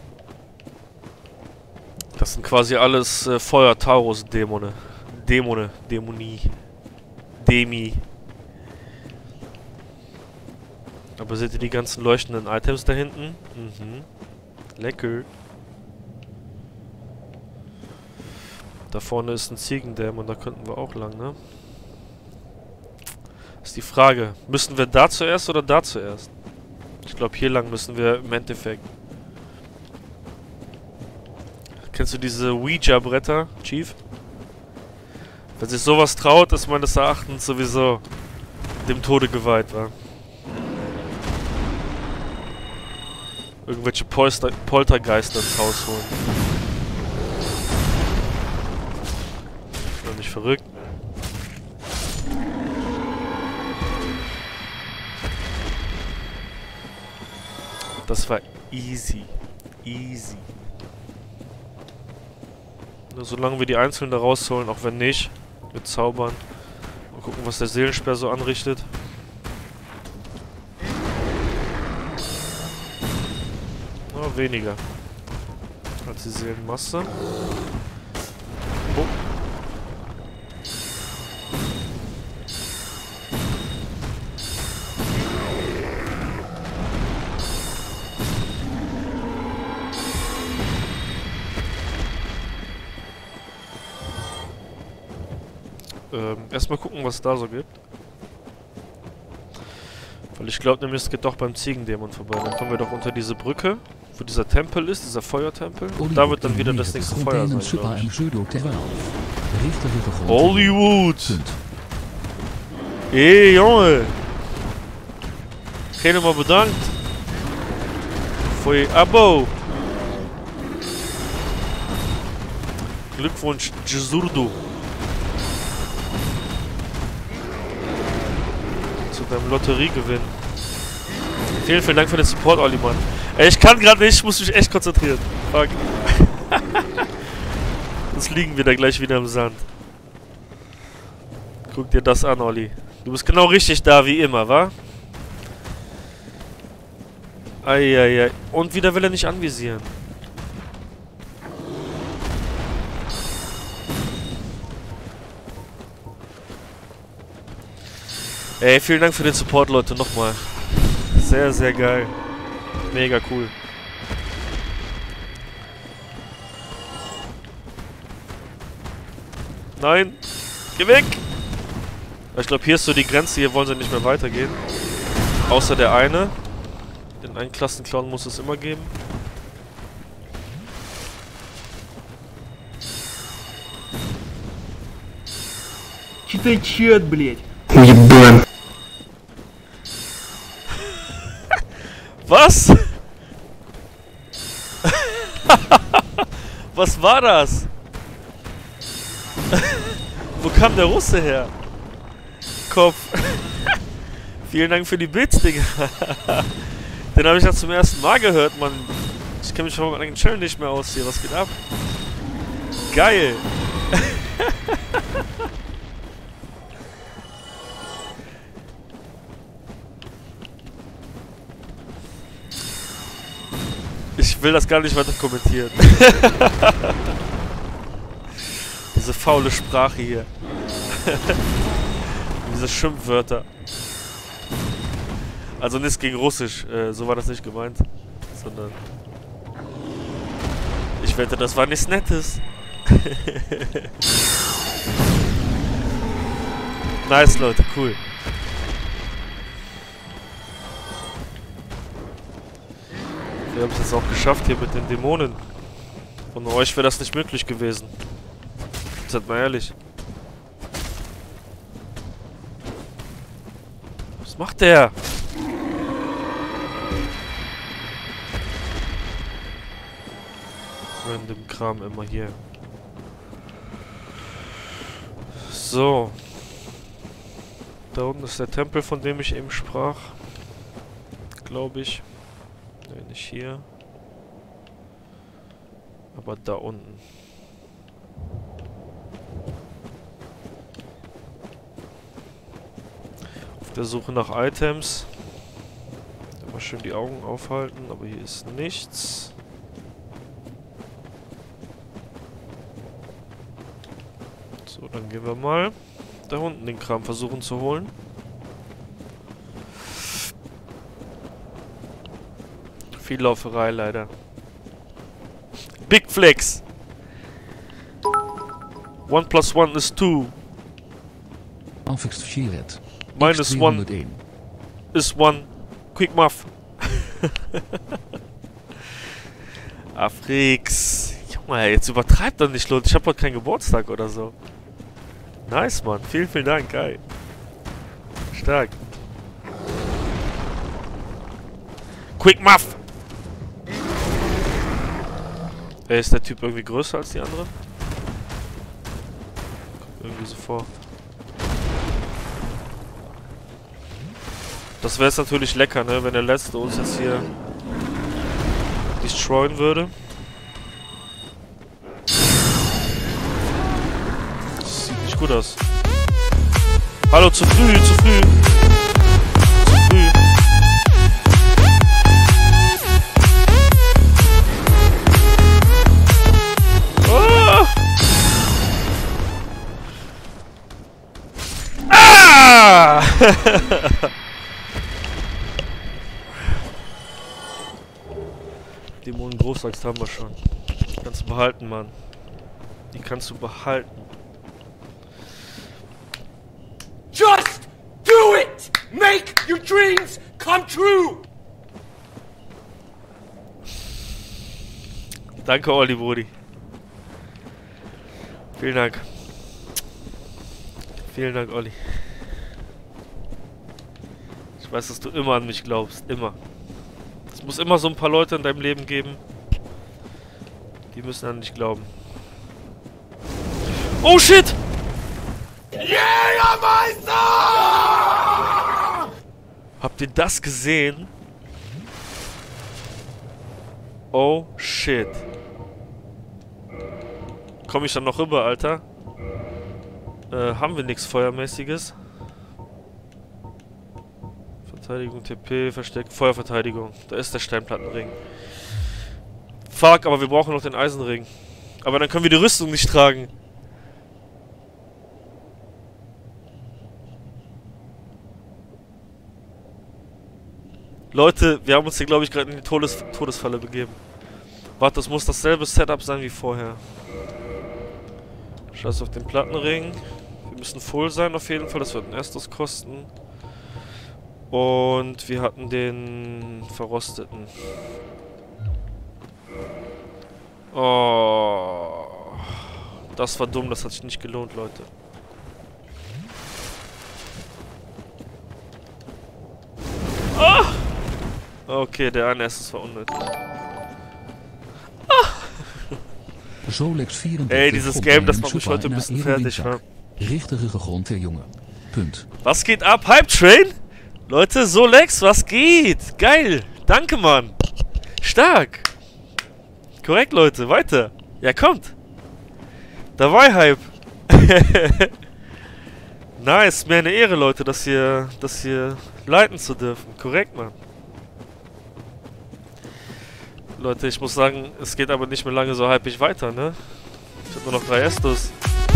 Das sind quasi alles Feuer-Taurus-Dämonie. Dämonie. Demi. Aber seht ihr die ganzen leuchtenden Items da hinten? Mhm. Lecker. Da vorne ist ein Ziegendämon und da könnten wir auch lang, ne? Ist die Frage, müssen wir da zuerst oder da zuerst? Ich glaube, hier lang müssen wir im Endeffekt. Kennst du diese Ouija-Bretter, Chief? Wer sich sowas traut, ist meines Erachtens sowieso dem Tode geweiht, wa? Irgendwelche Poltergeister ins Haus holen. Noch nicht verrückt. Das war easy. Easy. Nur solange wir die Einzelnen da rausholen, auch wenn nicht, mit Zaubern. Mal gucken, was der Seelensperr so anrichtet. Na, weniger. Als die Seelenmasse. Oh. Erstmal gucken, was es da so gibt. Weil ich glaube nämlich, es geht doch beim Ziegendämon vorbei. Dann kommen wir doch unter diese Brücke, wo dieser Tempel ist, dieser Feuertempel. Und da wird dann wieder das nächste Feuer sein, glaube ich. Hollywood! Ey, Junge! Helemaal bedankt! Für Ihr Abo! Glückwunsch, Jesurdo! Zu deinem Lotteriegewinn. Vielen, vielen Dank für den Support, Olli, Mann. Ey, ich kann gerade nicht, ich muss mich echt konzentrieren. Fuck. Sonst liegen wir da gleich wieder im Sand. Guck dir das an, Olli. Du bist genau richtig da, wie immer, wa? Eieiei. Und wieder will er nicht anvisieren. Ey, vielen Dank für den Support, Leute, nochmal. Sehr, sehr geil. Mega cool. Nein! Geh weg! Ich glaube, hier ist so die Grenze, hier wollen sie nicht mehr weitergehen. Außer der eine. Den einen Klassenclown muss es immer geben. Читай чат, блять. Was? Was war das? Wo kam der Russe her? Kopf. Vielen Dank für die Bits, Digga. Den habe ich ja zum ersten Mal gehört, Mann. Ich kenne mich von meinem Channel nicht mehr aus hier. Was geht ab? Geil. Ich will das gar nicht weiter kommentieren. Diese faule Sprache hier. Diese Schimpfwörter. Also nichts gegen Russisch, so war das nicht gemeint. Sondern... Ich wette, das war nichts Nettes. Nice, Leute, cool. Wir haben es jetzt auch geschafft hier mit den Dämonen. Ohne euch wäre das nicht möglich gewesen. Seid mal ehrlich. Was macht der? Random Kram immer hier. So. Da unten ist der Tempel, von dem ich eben sprach. Glaube ich. Ne, nicht hier. Aber da unten. Der Suche nach Items. Mal schön die Augen aufhalten, aber hier ist nichts. So, dann gehen wir mal da unten den Kram versuchen zu holen. Viel Lauferei leider. Big Flex! 1 + 1 is 2. Affixed Shiret. Minus 1 X301. is 1. Quick Muff. Afriks. Junge, jetzt übertreibt doch nicht, Leute. Ich hab heute keinen Geburtstag oder so. Nice, Mann. Vielen, vielen Dank. Geil. Stark. Quick Muff! Ist der Typ irgendwie größer als die anderen? Kommt irgendwie so vor. Das wäre jetzt natürlich lecker, ne? Wenn der Letzte uns jetzt hier destroyen würde. Das sieht nicht gut aus. Hallo, zu früh, zu früh. Zu früh. Oh! Ah! Dämonen Großaxt haben wir schon. Die kannst du behalten, Mann. Die kannst du behalten. Just do it! Make your dreams come true! Danke, Olli, Brudi. Vielen Dank. Vielen Dank, Olli. Ich weiß, dass du immer an mich glaubst. Immer. Es muss immer so ein paar Leute in deinem Leben geben, die müssen an dich glauben. Oh shit! Jägermeister! Habt ihr das gesehen? Oh shit. Komme ich dann noch rüber, Alter? Haben wir nichts Feuermäßiges? Verteidigung, TP, Versteck, Feuerverteidigung. Da ist der Steinplattenring. Fuck, aber wir brauchen noch den Eisenring. Aber dann können wir die Rüstung nicht tragen. Leute, wir haben uns hier, glaube ich, gerade in die Todesfalle begeben. Warte, das muss dasselbe Setup sein wie vorher. Scheiß auf den Plattenring. Wir müssen voll sein auf jeden Fall, das wird ein erstes kosten. Und wir hatten den verrosteten. Oh. Das war dumm, das hat sich nicht gelohnt, Leute. Ah! Okay, der eine Esses war unnötig. Solex 34. Ey, dieses Game, das macht mich heute ein bisschen fertig, wa? Richtige Grond der Junge. Punt. Was geht ab? Hype Train? Leute, Solex, was geht? Geil. Danke, Mann. Stark. Korrekt, Leute. Weiter. Ja, kommt. Da war Hype. Nice. Mir eine Ehre, Leute, das hier leiten zu dürfen. Korrekt, Mann. Leute, ich muss sagen, es geht aber nicht mehr lange so hypig weiter, ne? Ich hab nur noch 3 Estus.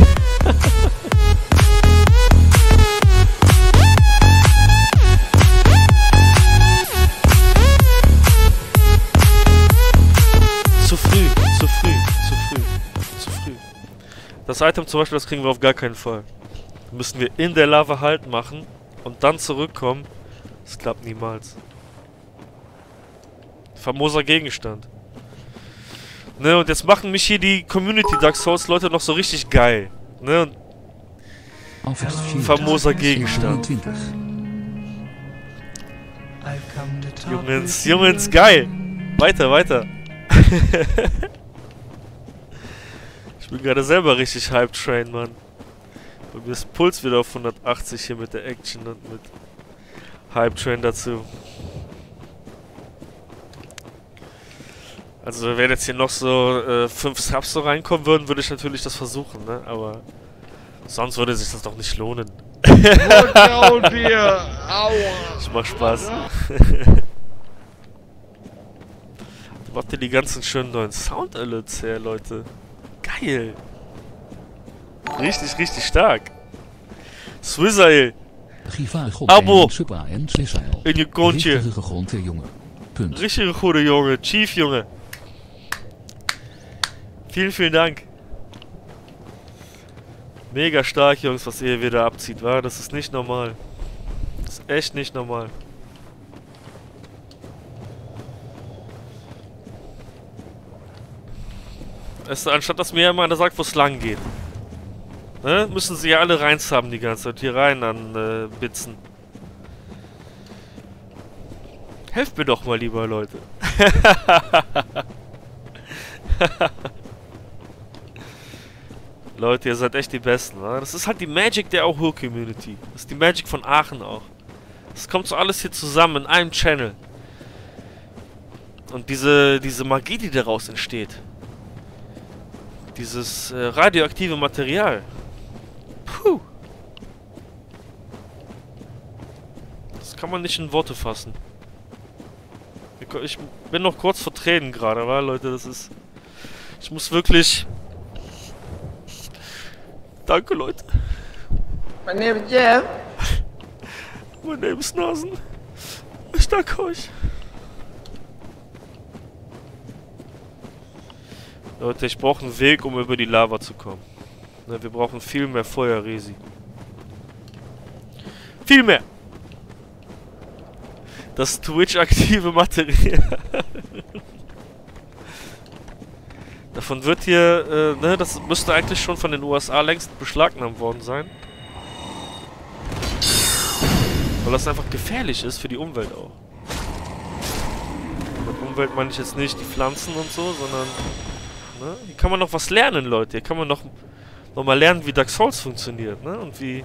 Zu früh, zu früh, zu früh, zu früh. Das Item zum Beispiel, das kriegen wir auf gar keinen Fall. Müssen wir in der Lava Halt machen und dann zurückkommen. Das klappt niemals. Famoser Gegenstand. Ne, und jetzt machen mich hier die Community Dark Souls Leute noch so richtig geil. Ne, und famoser Gegenstand. Jungens, geil. Weiter, weiter. Ich bin gerade selber richtig Hype Train, Mann. Bei mir ist Puls wieder auf 180 hier mit der Action und mit Hype Train dazu. Also wenn jetzt hier noch so 5 Subs so reinkommen würden, würde ich natürlich das versuchen, ne? Aber sonst würde sich das doch nicht lohnen. Oh dear. Aua. Das macht Spaß. Macht ihr die ganzen schönen neuen Sound-Alerts her, Leute. Geil. Richtig, richtig stark. Swissail. Abo. In je kontje. Richtige grond, jongen. Punt. Richtige goede jongen. Chief, jongen. Vielen, vielen Dank. Mega stark, Jungs, was ihr wieder abzieht, wa? Das ist nicht normal. Das ist echt nicht normal. Anstatt dass mir ja mal sagt, wo es lang geht. Ne? Müssen sie ja alle reins haben die ganze Zeit. Hier rein an Bitzen. Helft mir doch mal, lieber Leute. Leute, ihr seid echt die Besten, wa? Das ist halt die Magic der Auhur-Community. Das ist die Magic von Aachen auch. Das kommt so alles hier zusammen in einem Channel. Und diese Magie, die daraus entsteht. Dieses radioaktive Material. Puh. Das kann man nicht in Worte fassen. Ich bin noch kurz vor Tränen gerade, wa, Leute, das ist... Ich muss wirklich... Danke, Leute. My name is Jeff. Mein Name ist Nasen. Ich danke euch. Leute, ich brauche einen Weg, um über die Lava zu kommen. Ne, wir brauchen viel mehr Feuer, Resi. Viel mehr! Das Twitch-aktive Material. Davon wird hier, ne, das müsste eigentlich schon von den USA längst beschlagnahmt worden sein. Weil das einfach gefährlich ist für die Umwelt auch. Mit Umwelt meine ich jetzt nicht die Pflanzen und so, sondern... Ne, hier kann man noch was lernen, Leute. Hier kann man noch mal lernen, wie Dark Souls funktioniert, ne? Und wie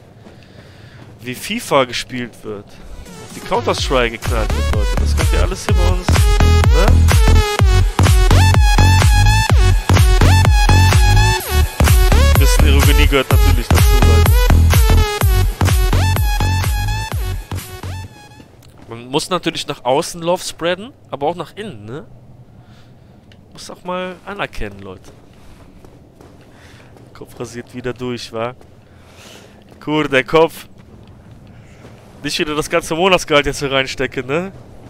FIFA gespielt wird. Und wie Counter-Strike geknallt wird, Leute. Das könnt ihr alles hier bei uns, ne? Ein bisschen Ironie gehört natürlich dazu, Leute. Man muss natürlich nach außen Love spreaden, aber auch nach innen, ne? Muss auch mal anerkennen, Leute. Kopf rasiert wieder durch, wa? Cool, der Kopf. Nicht wieder das ganze Monatsgehalt jetzt hier reinstecken, ne?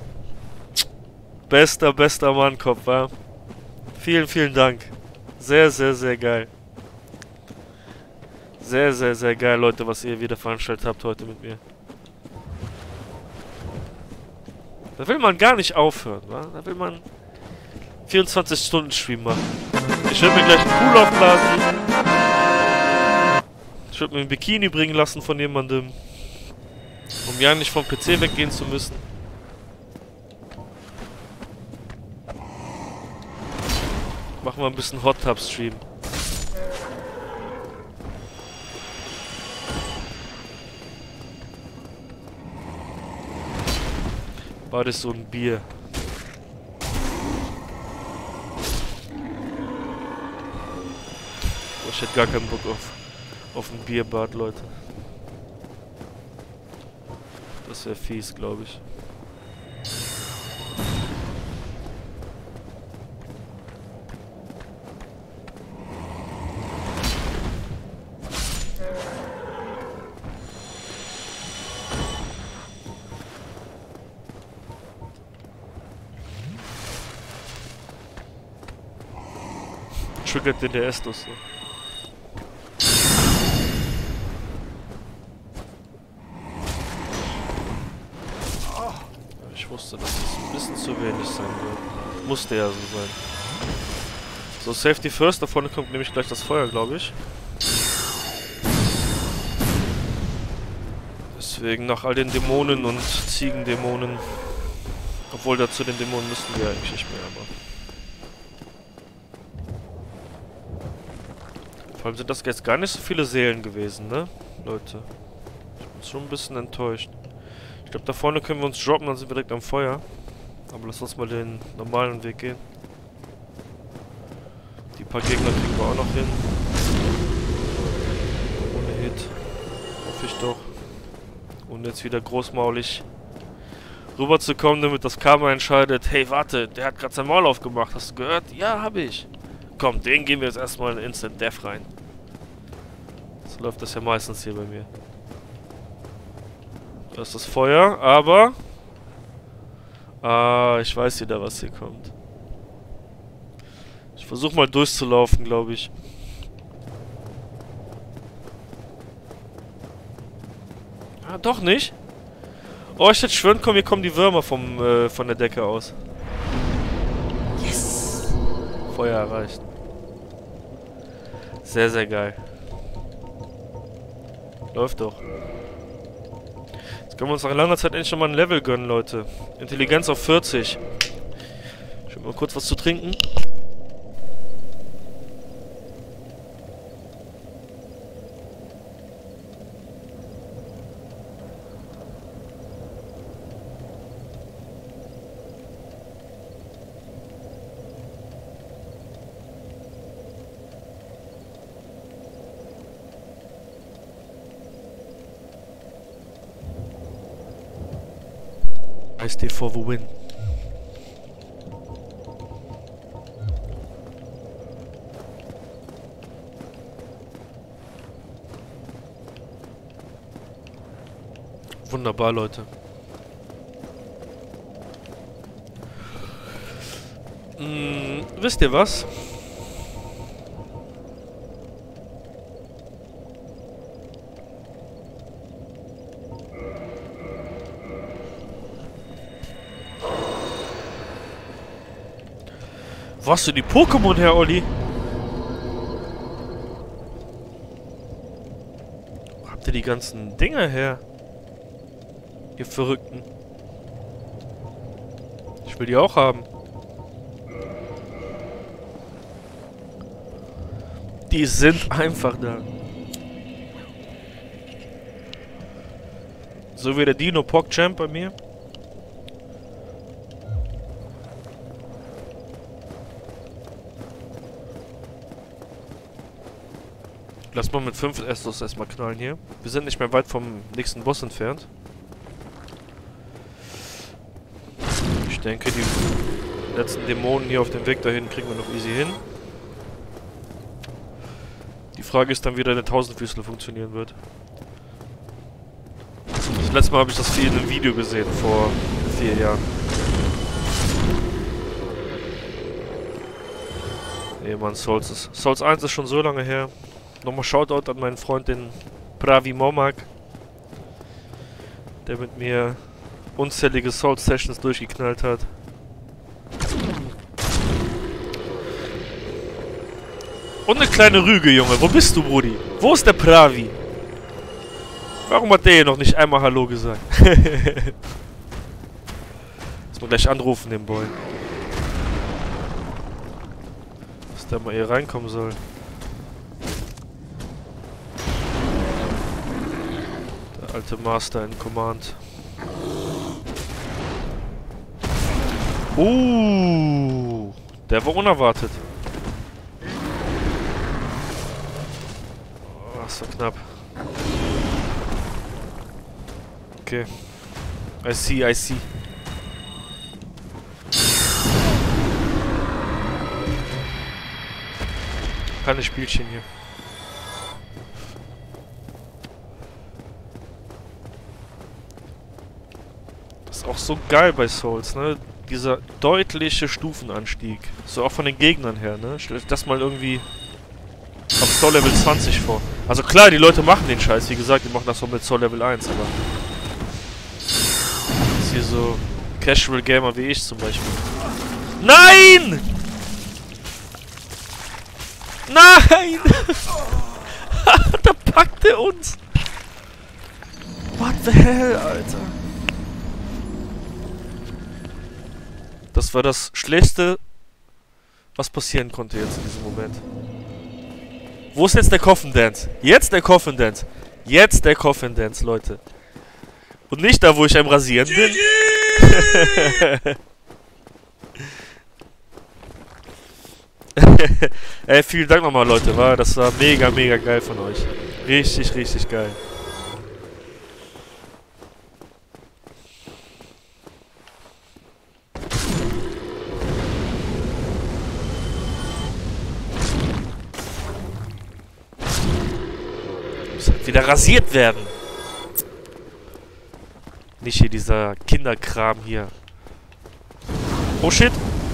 Bester Mann, Kopf, wa? Vielen, vielen Dank. Sehr, sehr, sehr geil. Sehr, sehr, sehr geil, Leute, was ihr wieder veranstaltet habt heute mit mir. Da will man gar nicht aufhören, wa? Da will man 24-Stunden-Stream machen. Ich werde mir gleich einen Pool aufblasen. Ich werde mir ein Bikini bringen lassen von jemandem. Um ja nicht vom PC weggehen zu müssen. Machen wir ein bisschen Hot Tub Stream. War das so ein Bier? Ich hätte gar keinen Bock auf ein Bierbad, Leute. Das wäre fies, glaube ich. Triggert den der Estus so. Ich wusste, dass das ein bisschen zu wenig sein wird. Musste ja so sein. So, Safety First. Da vorne kommt nämlich gleich das Feuer, glaube ich. Deswegen nach all den Dämonen und Ziegendämonen. Obwohl dazu den Dämonen müssten wir eigentlich nicht mehr, aber... Vor allem sind das jetzt gar nicht so viele Seelen gewesen, ne? Leute. Ich bin schon ein bisschen enttäuscht. Ich glaube, da vorne können wir uns droppen, dann sind wir direkt am Feuer. Aber lass uns mal den normalen Weg gehen. Die paar Gegner kriegen wir auch noch hin. Ohne Hit. hoffe ich doch. Und jetzt wieder großmaulig rüberzukommen, damit das Karma entscheidet, hey, warte, der hat gerade sein Maul aufgemacht, hast du gehört? Ja, habe ich. Komm, den gehen wir jetzt erstmal in Instant Death rein. So läuft das ja meistens hier bei mir. Da ist das Feuer, aber... Ah, ich weiß wieder, was hier kommt. Ich versuche mal durchzulaufen, glaube ich. Ah, doch nicht. Oh, ich hätte schwören, komm, hier kommen die Würmer von der Decke aus. Yes! Feuer erreicht. Sehr, sehr geil. Läuft doch. Jetzt können wir uns nach langer Zeit endlich nochmal ein Level gönnen, Leute. Intelligenz auf 40. Ich will mal kurz was zu trinken. I stay for the win. Wunderbar, Leute. Wisst ihr was? Wo hast du die Pokémon her, Olli? Wo habt ihr die ganzen Dinger her? Ihr Verrückten. Ich will die auch haben. Die sind einfach da. So wie der Dino PogChamp bei mir. Lass mal mit 5 Estos erstmal knallen hier. Wir sind nicht mehr weit vom nächsten Boss entfernt. Ich denke, die letzten Dämonen hier auf dem Weg dahin kriegen wir noch easy hin. Die Frage ist dann, wie deine Tausendfüßler funktionieren wird. Das letzte Mal habe ich das viel in einem Video gesehen, vor 4 Jahren. Nee, Mann, Souls 1 ist schon so lange her. Nochmal Shoutout an meinen Freund, den Pravi Momak, der mit mir unzählige Souls-Sessions durchgeknallt hat. Und eine kleine Rüge, Junge. Wo bist du, Brudi? Wo ist der Pravi? Warum hat der hier noch nicht einmal Hallo gesagt? Muss man gleich anrufen, den Boy. Dass der mal hier reinkommen soll. Alte Master in Command. Der war unerwartet. Oh, das war knapp. Okay. I see. Keine Spielchen hier. Auch so geil bei Souls, ne? Dieser deutliche Stufenanstieg. So auch von den Gegnern her, ne? Stell euch das mal irgendwie auf Soul Level 20 vor. Also klar, die Leute machen den Scheiß, wie gesagt, die machen das auch mit Soul Level 1, aber... Das ist hier so Casual Gamer wie ich zum Beispiel. Nein! Nein! Da packt er uns! What the hell, Alter? Das war das Schlechteste, was passieren konnte jetzt in diesem Moment. Wo ist jetzt der Coffin Dance? Jetzt der Coffin Dance. Jetzt der Coffin Dance, Leute. Und nicht da, wo ich am Rasieren bin. Ey, vielen Dank nochmal, Leute. Das war mega, mega geil von euch. Richtig, richtig geil. wieder rasiert werden. Nicht hier dieser Kinderkram hier. Oh shit.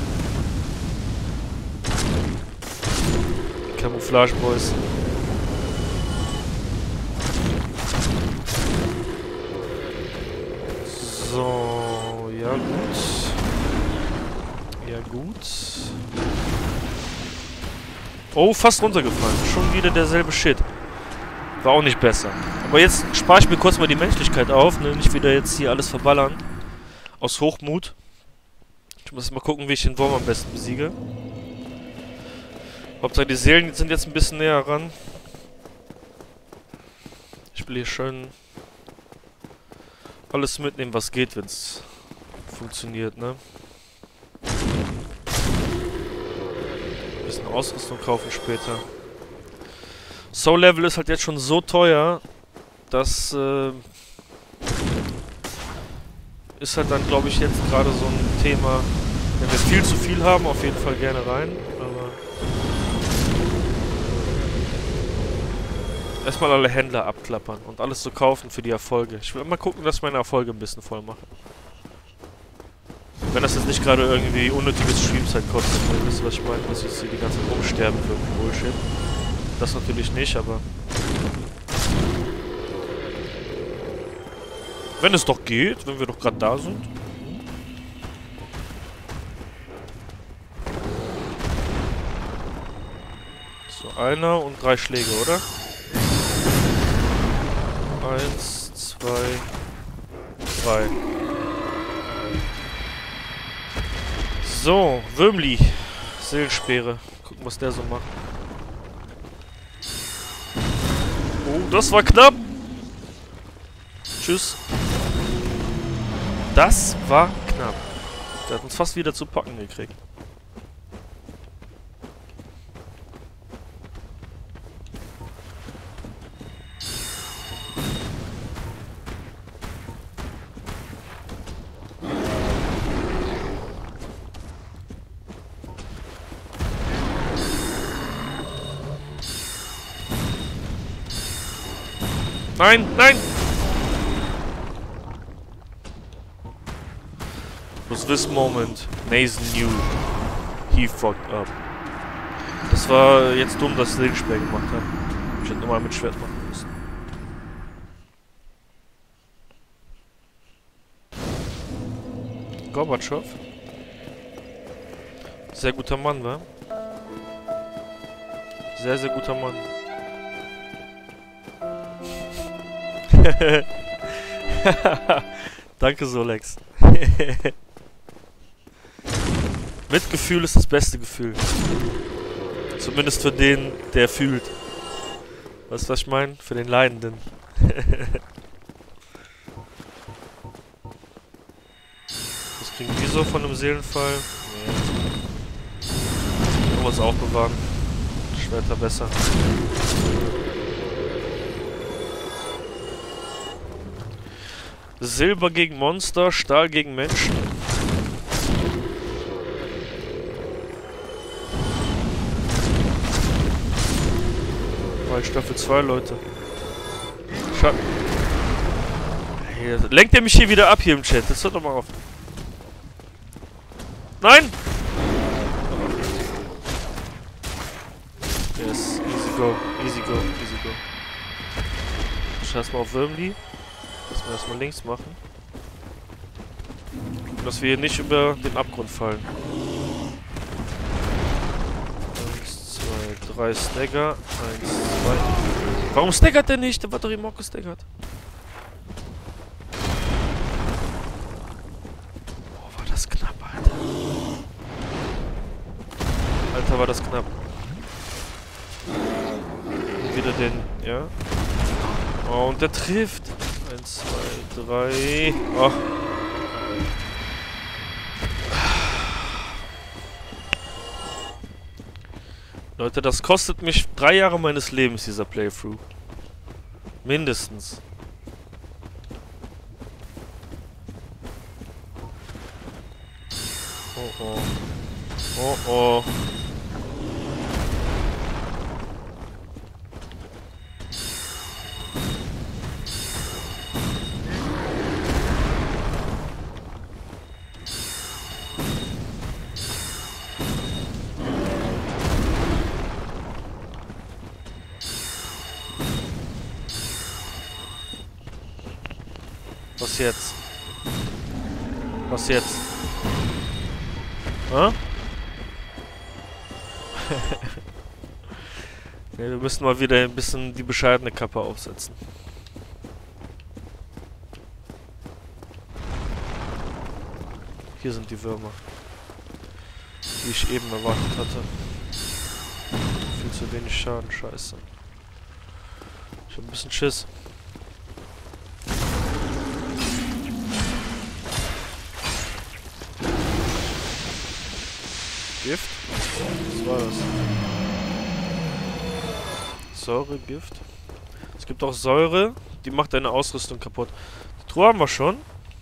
Camouflage Boys. So, ja gut. Ja gut. Oh, fast runtergefallen. Schon wieder derselbe Shit. War auch nicht besser. Aber jetzt spare ich mir kurz mal die Menschlichkeit auf, ne? Nicht wieder jetzt hier alles verballern. Aus Hochmut. Ich muss mal gucken, wie ich den Wurm am besten besiege. Hauptsache die Seelen sind jetzt ein bisschen näher ran. Ich will hier schön alles mitnehmen, was geht, wenn es funktioniert, ne? Ein bisschen Ausrüstung kaufen später. Soul Level ist halt jetzt schon so teuer, dass ist halt dann, glaube ich, jetzt gerade so ein Thema. Wenn wir viel zu viel haben, auf jeden Fall gerne rein, aber erstmal alle Händler abklappern und alles zu kaufen für die Erfolge. Ich will mal gucken, dass ich meine Erfolge ein bisschen voll mache. Wenn das jetzt nicht gerade irgendwie unnötiges Streamzeit kostet, weil ihr wisst, was ich meine, dass ich jetzt hier die ganze Zeit rumsterben für Bullshit. Das natürlich nicht, aber wenn es doch geht, wenn wir doch gerade da sind. So, einer und 3 Schläge, oder? 1, 2, 3. So, Würmli. Seelenspeere. Gucken, was der so macht. Oh, das war knapp. Tschüss. Das war knapp. Der hat uns fast wieder zu packen gekriegt. Nein, nein! Was this moment? Nathan knew. He fucked up. Das war jetzt dumm, dass ich Seelenspeer gemacht habe. Ich hätte nochmal mit Schwert machen müssen. Gorbatschow? Sehr guter Mann, wa? Sehr, sehr guter Mann. Danke, Solex. Mitgefühl ist das beste Gefühl. Zumindest für den, der fühlt. Weißt du, was ich meine? Für den Leidenden. Was kriegen die so von einem Seelenfall? Nee. Können wir uns auch bewahren. Schwerter besser. Silber gegen Monster, Stahl gegen Menschen. Weil Staffel 2, Leute. Schatten. Hey, lenkt er mich hier wieder ab hier im Chat? Das hört doch mal auf. Nein! Yes, easy go, easy go, easy go. Scheiß mal auf Würmli. Lass mal erstmal links machen. Und dass wir hier nicht über den Abgrund fallen. 1, 2, 3 Stagger. 1, 2. Warum staggert der nicht? Der war doch eben auch gestaggert. Oh, war das knapp, Alter. Alter, war das knapp. Und wieder den, ja. Oh, und der trifft. 1, 2, 3. Oh. Leute, das kostet mich 3 Jahre meines Lebens, dieser Playthrough. Mindestens. Oh oh. Oh oh. Was jetzt? Was jetzt? Hä? Ne, wir müssen mal wieder ein bisschen die bescheidene Kappe aufsetzen. Hier sind die Würmer. Die ich eben erwartet hatte. Viel zu wenig Schaden, scheiße. Ich hab ein bisschen Schiss. Gift? Was war das? Säure, Gift. Es gibt auch Säure, die macht deine Ausrüstung kaputt. Die Truhe haben wir schon.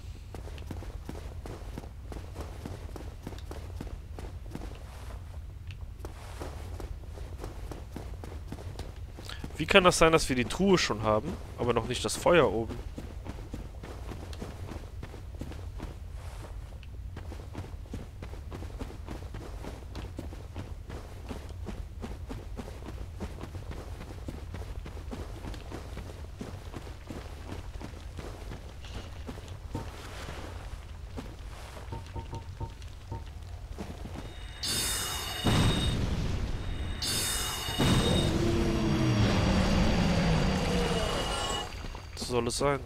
Wie kann das sein, dass wir die Truhe schon haben, aber noch nicht das Feuer oben? Soll es sein?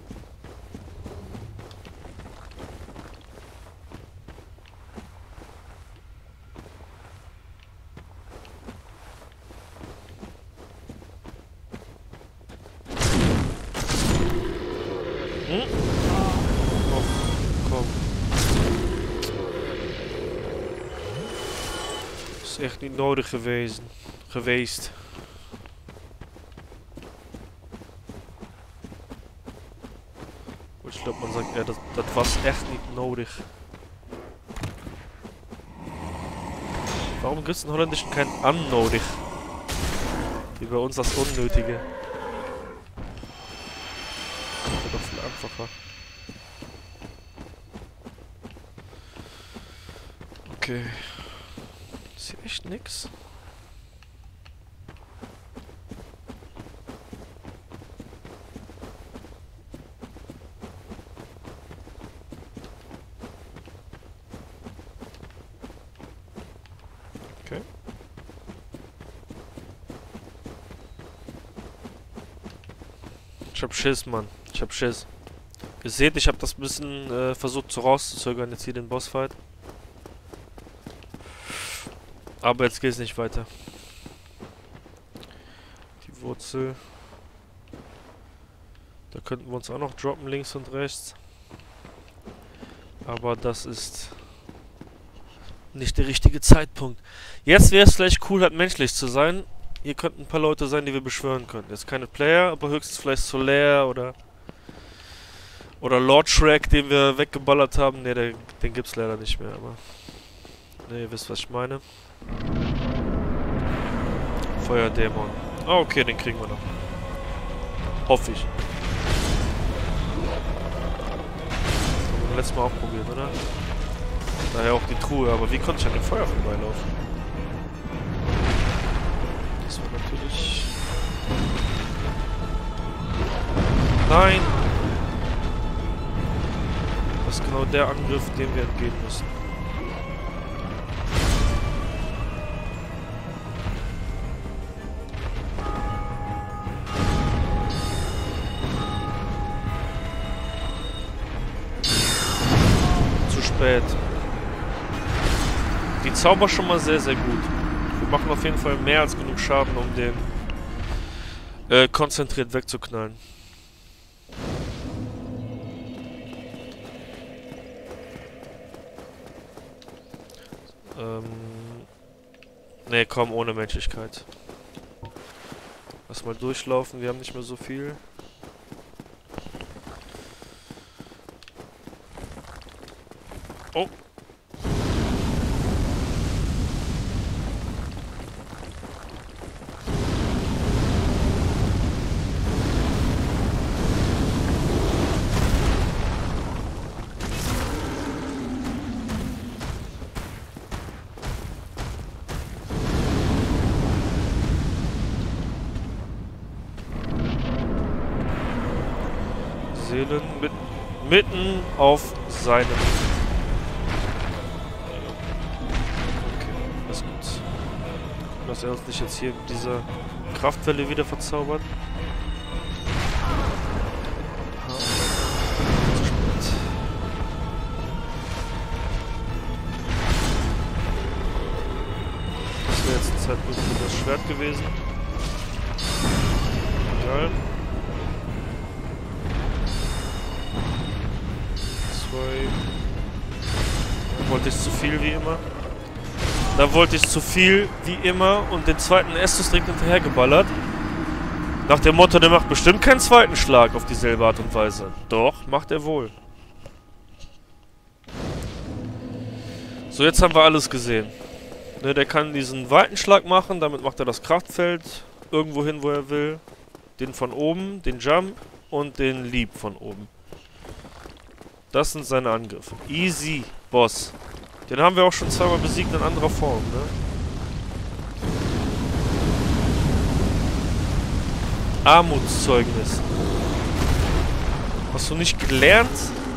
Hm? Oh, komm. Ist echt niet nodig geweest. Ich glaube, man sagt, ja, das war's echt nicht nodig. Warum gibt es in Holländischen kein Annodig? Wie bei uns das Unnötige. Das wäre doch viel einfacher. Okay. Ist hier echt nix? Okay. Ich hab Schiss, Mann. Ich hab Schiss. Ihr seht, ich hab das ein bisschen versucht so rauszuzögern, jetzt hier den Bossfight. Aber jetzt geht's nicht weiter. Die Wurzel. Da könnten wir uns auch noch droppen, links und rechts. Aber das ist nicht der richtige Zeitpunkt. Jetzt wäre es vielleicht cool, halt menschlich zu sein. Hier könnten ein paar Leute sein, die wir beschwören können. Jetzt keine Player, aber höchstens vielleicht Solaire oder Lord Shrek, den wir weggeballert haben. Ne, den gibt's leider nicht mehr, aber ne, ihr wisst, was ich meine. Feuerdämon. Ah, okay, den kriegen wir noch. Hoffe ich. Haben wir letztes Mal auch probiert, oder? Daher auch die Truhe, aber wie konnte ich an dem Feuer vorbeilaufen? Das war natürlich... Nein! Das ist genau der Angriff, dem wir entgehen müssen. Zu spät. Die Zauber schon mal sehr, sehr gut. Wir machen auf jeden Fall mehr als genug Schaden, um den konzentriert wegzuknallen. Ne, komm, ohne Menschlichkeit. Lass mal durchlaufen, wir haben nicht mehr so viel. Oh! Seelen mit Mitten auf seinem... Okay, alles gut. Gucken, dass er uns nicht jetzt hier mit dieser Kraftwelle wieder verzaubert. Das wäre jetzt ein Zeitpunkt für das Schwert gewesen. Egal. 2. Da wollte ich zu viel wie immer. Da wollte ich zu viel wie immer und den zweiten Estus direkt hinterher geballert. Nach dem Motto, der macht bestimmt keinen zweiten Schlag auf dieselbe Art und Weise. Doch, macht er wohl. So, jetzt haben wir alles gesehen. Ne, der kann diesen Weitenschlag machen, damit macht er das Kraftfeld irgendwo hin, wo er will. Den von oben, den Jump und den Leap von oben. Das sind seine Angriffe. Easy, Boss. Den haben wir auch schon zweimal besiegt in anderer Form, ne? Armutszeugnis. Hast du nicht gelernt?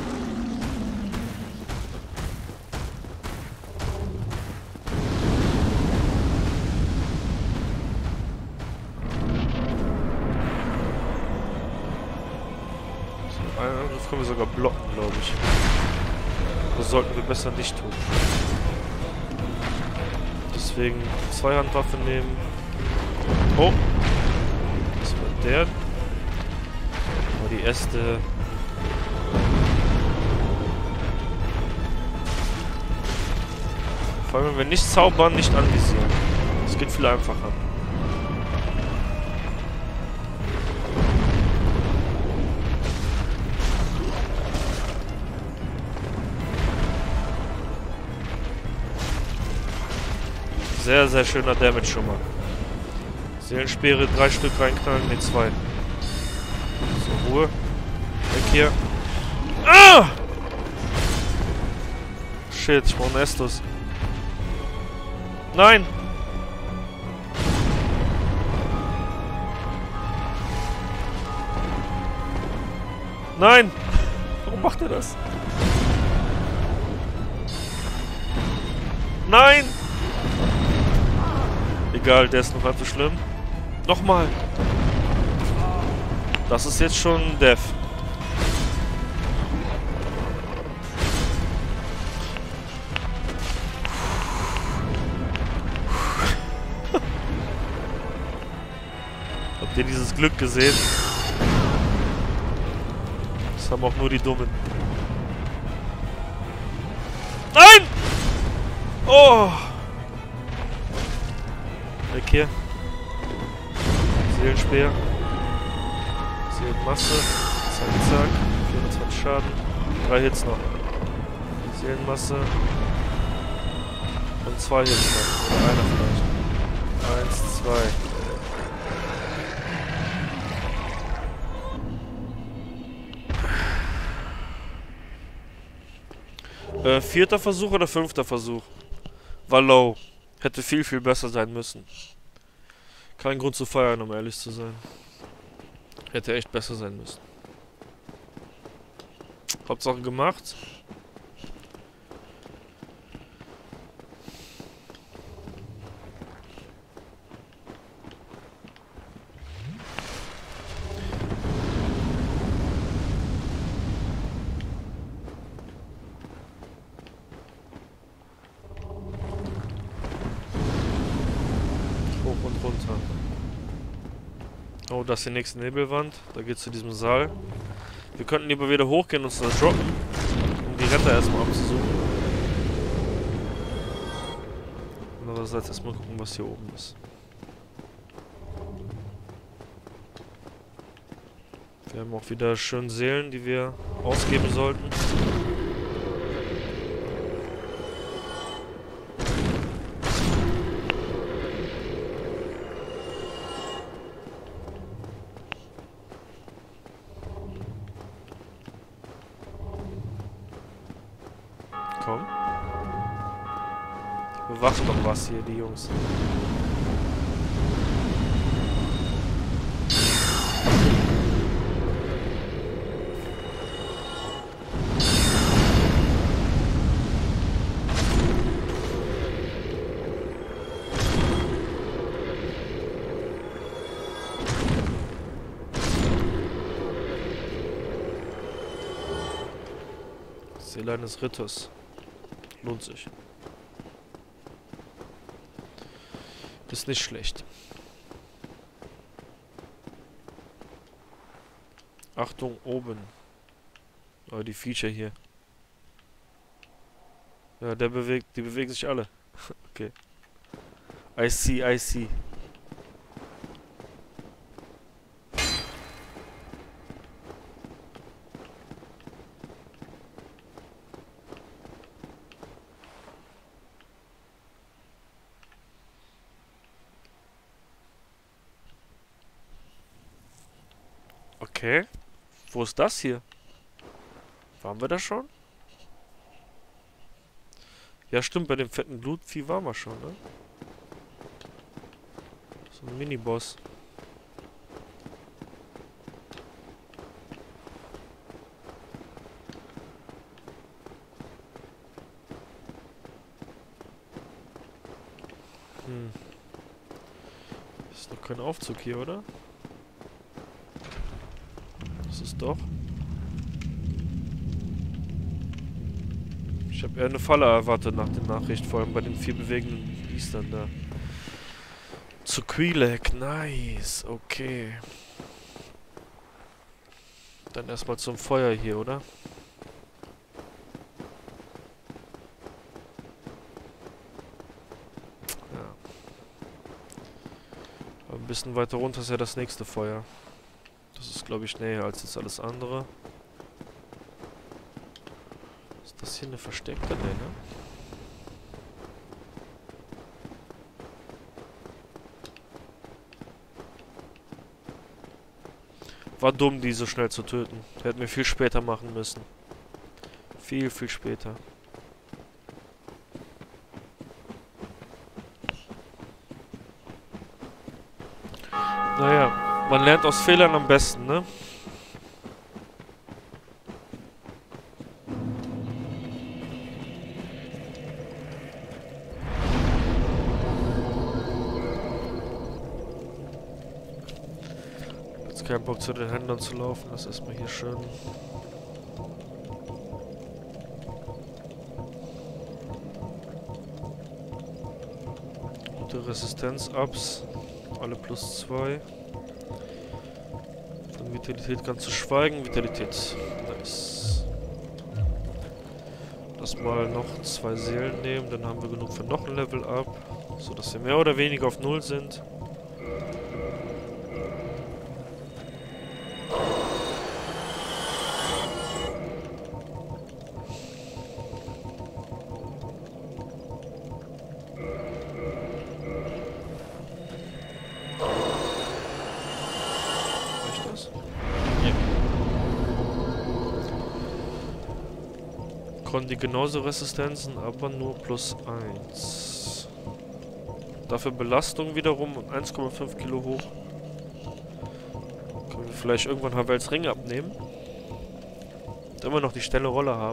So, einen Angriff können wir sogar blocken, glaube ich. Das sollten wir besser nicht tun. Deswegen Zweihandwaffe nehmen. Oh! Das war der. Aber die erste. Vor allem, wenn wir nicht zaubern, nicht anvisieren. Das geht viel einfacher. Sehr, sehr schöner Damage schon mal. Seelenspeere 3 Stück reinknallen, ne 2. So, Ruhe. Weg hier. Ah! Shit, ich brauche einen Estus. Nein! Nein! Warum macht er das? Nein! Egal, der ist noch halb so schlimm. Nochmal! Das ist jetzt schon Death. Habt ihr dieses Glück gesehen? Das haben auch nur die Dummen. Nein! Oh! Weg hier. Seelenspeer. Seelenmasse. Zack, zack. 24 Schaden. 3 Hits noch. Seelenmasse. Und 2 Hits noch. Oder einer vielleicht. 1, 2. 4. Versuch oder 5. Versuch? War low. Hätte viel, viel besser sein müssen. Kein Grund zu feiern, um ehrlich zu sein. Hätte echt besser sein müssen. Hauptsache gemacht. Hoch und runter. Oh, das ist die nächste Nebelwand. Da geht's zu diesem Saal. Wir könnten lieber wieder hochgehen und uns das droppen, um die Retter erstmal abzusuchen. Andererseits erstmal gucken, was hier oben ist. Wir haben auch wieder schön Seelen, die wir ausgeben sollten. Komm. Die bewachen doch was hier, die Jungs. Seele eines Ritters. Lohnt sich. Ist nicht schlecht. Achtung, oben. Oh, die Feature hier. Ja, die bewegen sich alle. Okay. I see, I see. Okay. Wo ist das hier? Waren wir da schon? Ja, stimmt, bei dem fetten Blutvieh waren wir schon, ne? So ein Miniboss. Ist noch kein Aufzug hier, oder? Das ist doch. Ich habe eher eine Falle erwartet nach der Nachricht, vor allem bei den 4 bewegenden Biestern da. Zu Quilek, nice, okay. Dann erstmal zum Feuer hier, oder? Ja. Aber ein bisschen weiter runter ist ja das nächste Feuer. Das ist, glaube ich, näher als jetzt alles andere. Ist das hier eine versteckte? Nee, ne? War dumm, die so schnell zu töten. Hätten wir viel später machen müssen. Viel, viel später. Naja, man lernt aus Fehlern am besten, ne? Jetzt keinen Bock zu den Händlern zu laufen, das ist erstmal hier schön. Gute Resistenz-Ups. Alle +2. Von Vitalität ganz zu schweigen. Vitalität. Nice. Lass mal noch 2 Seelen nehmen. Dann haben wir genug für noch ein Level Up. Sodass wir mehr oder weniger auf 0 sind. Die genauso Resistenzen, aber nur +1. Dafür Belastung wiederum 1,5 Kilo hoch. Können wir vielleicht irgendwann Havels Ring abnehmen. Und immer noch die schnelle Rolle haben.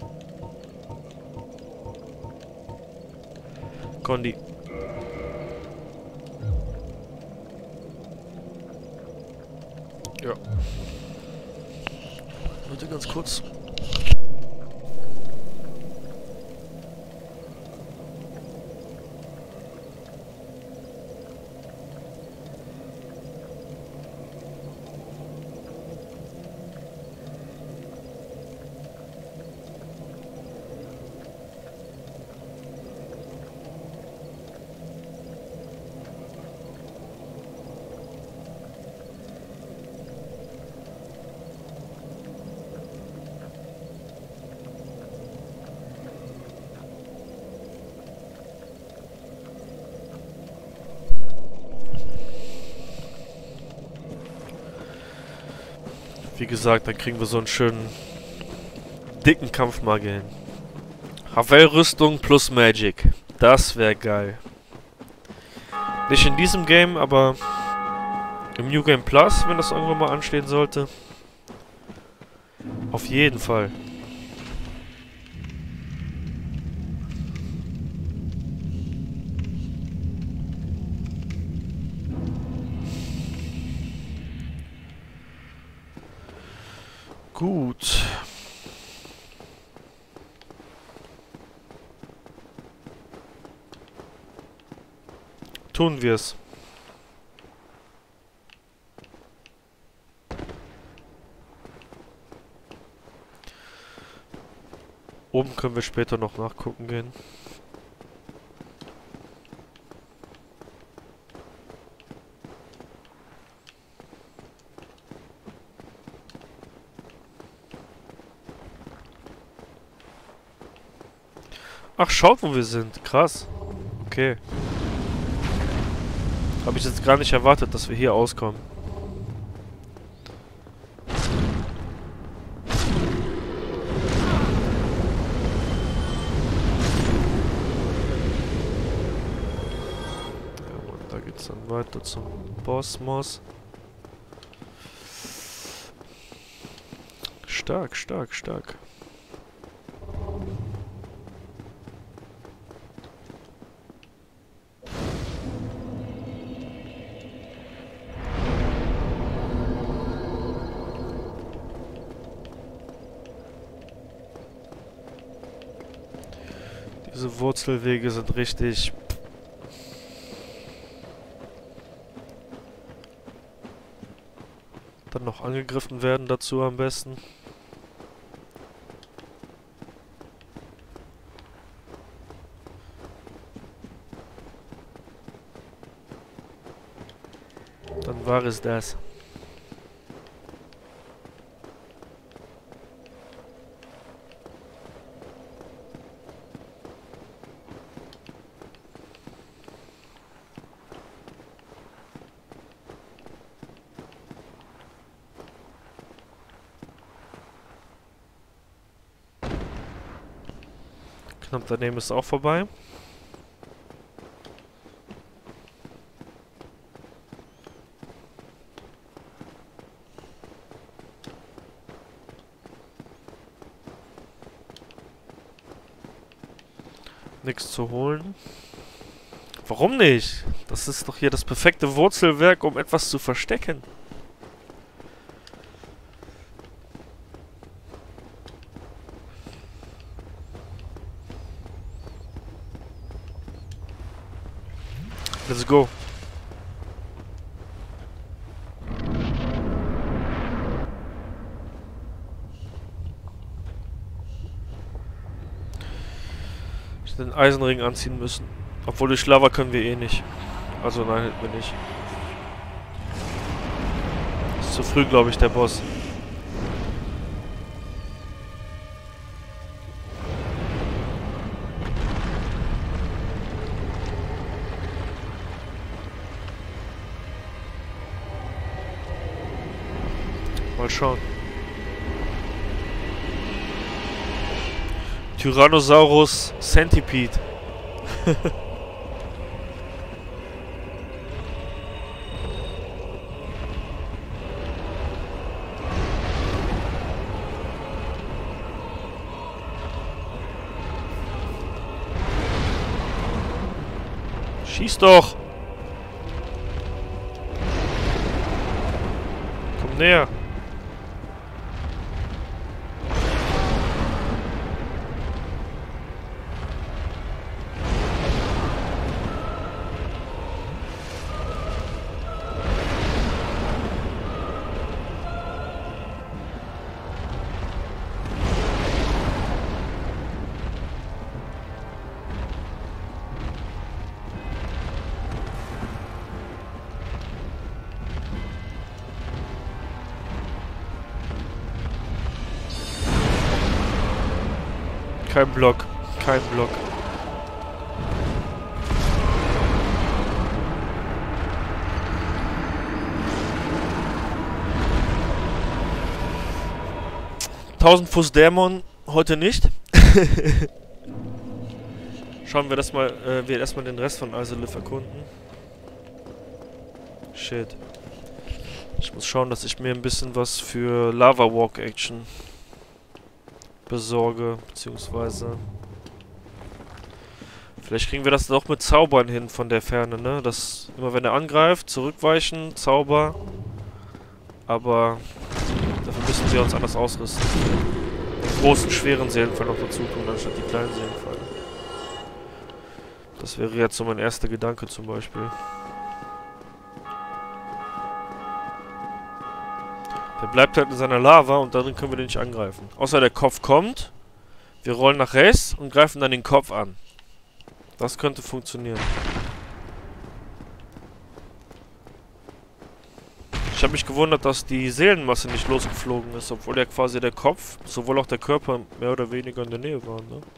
Kondi. Ja. Bitte ganz kurz. Wie gesagt, dann kriegen wir so einen schönen dicken Kampfmagier hin. Havel-Rüstung plus Magic. Das wäre geil. Nicht in diesem Game, aber im New Game Plus, wenn das irgendwann mal anstehen sollte. Auf jeden Fall. Gut. Tun wir es. Oben können wir später noch nachgucken gehen. Ach, schaut, wo wir sind. Krass. Okay. Habe ich jetzt gar nicht erwartet, dass wir hier auskommen. Ja, und da geht's dann weiter zum Bossmoss. Stark, stark, stark. Diese Wurzelwege sind richtig... Dann noch angegriffen werden dazu am besten. Dann war es das. Knapp daneben ist auch vorbei. Nichts zu holen. Warum nicht? Das ist doch hier das perfekte Wurzelwerk, um etwas zu verstecken. Let's go. Ich hätte den Eisenring anziehen müssen. Obwohl durch Lava können wir eh nicht. Also nein, hätten wir nicht. Ist zu früh, glaube ich, der Boss. Mal schauen. Tyrannosaurus Centipede. Schieß doch! Komm näher! Kein Block. Kein Block. Fuß Dämon heute nicht. Schauen wir das mal, wir erstmal den Rest von Izalith erkunden. Shit. Ich muss schauen, dass ich mir ein bisschen was für Lava Walk Action besorge, beziehungsweise vielleicht kriegen wir das doch mit Zaubern hin von der Ferne, ne? Das immer wenn er angreift, zurückweichen, Zauber. Aber dafür müssen wir uns anders ausrüsten. Die großen, schweren Seelenfall noch dazu tun, anstatt die kleinen Seelenfall. Das wäre jetzt so mein erster Gedanke zum Beispiel. Der bleibt halt in seiner Lava und darin können wir den nicht angreifen. Außer der Kopf kommt, wir rollen nach rechts und greifen dann den Kopf an. Das könnte funktionieren. Ich habe mich gewundert, dass die Seelenmasse nicht losgeflogen ist, obwohl ja quasi der Kopf, sowohl auch der Körper mehr oder weniger in der Nähe waren, ne?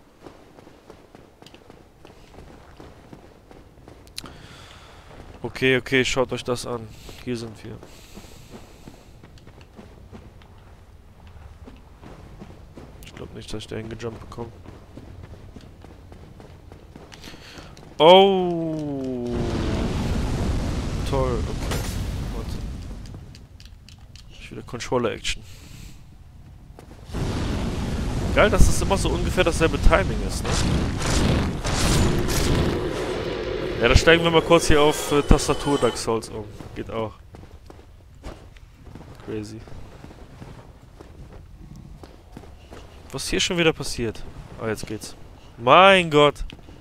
Okay, okay, schaut euch das an. Hier sind wir. Ich glaube nicht, dass ich da hingejumpt bekomme. Oh! Toll, okay. Warte. Ich wieder Controller-Action. Geil, dass es immer so ungefähr dasselbe Timing ist, ne? Ja, da steigen wir mal kurz hier auf Tastatur Dark Souls um. Geht auch. Crazy. Was hier schon wieder passiert? Ah, jetzt geht's. Mein Gott!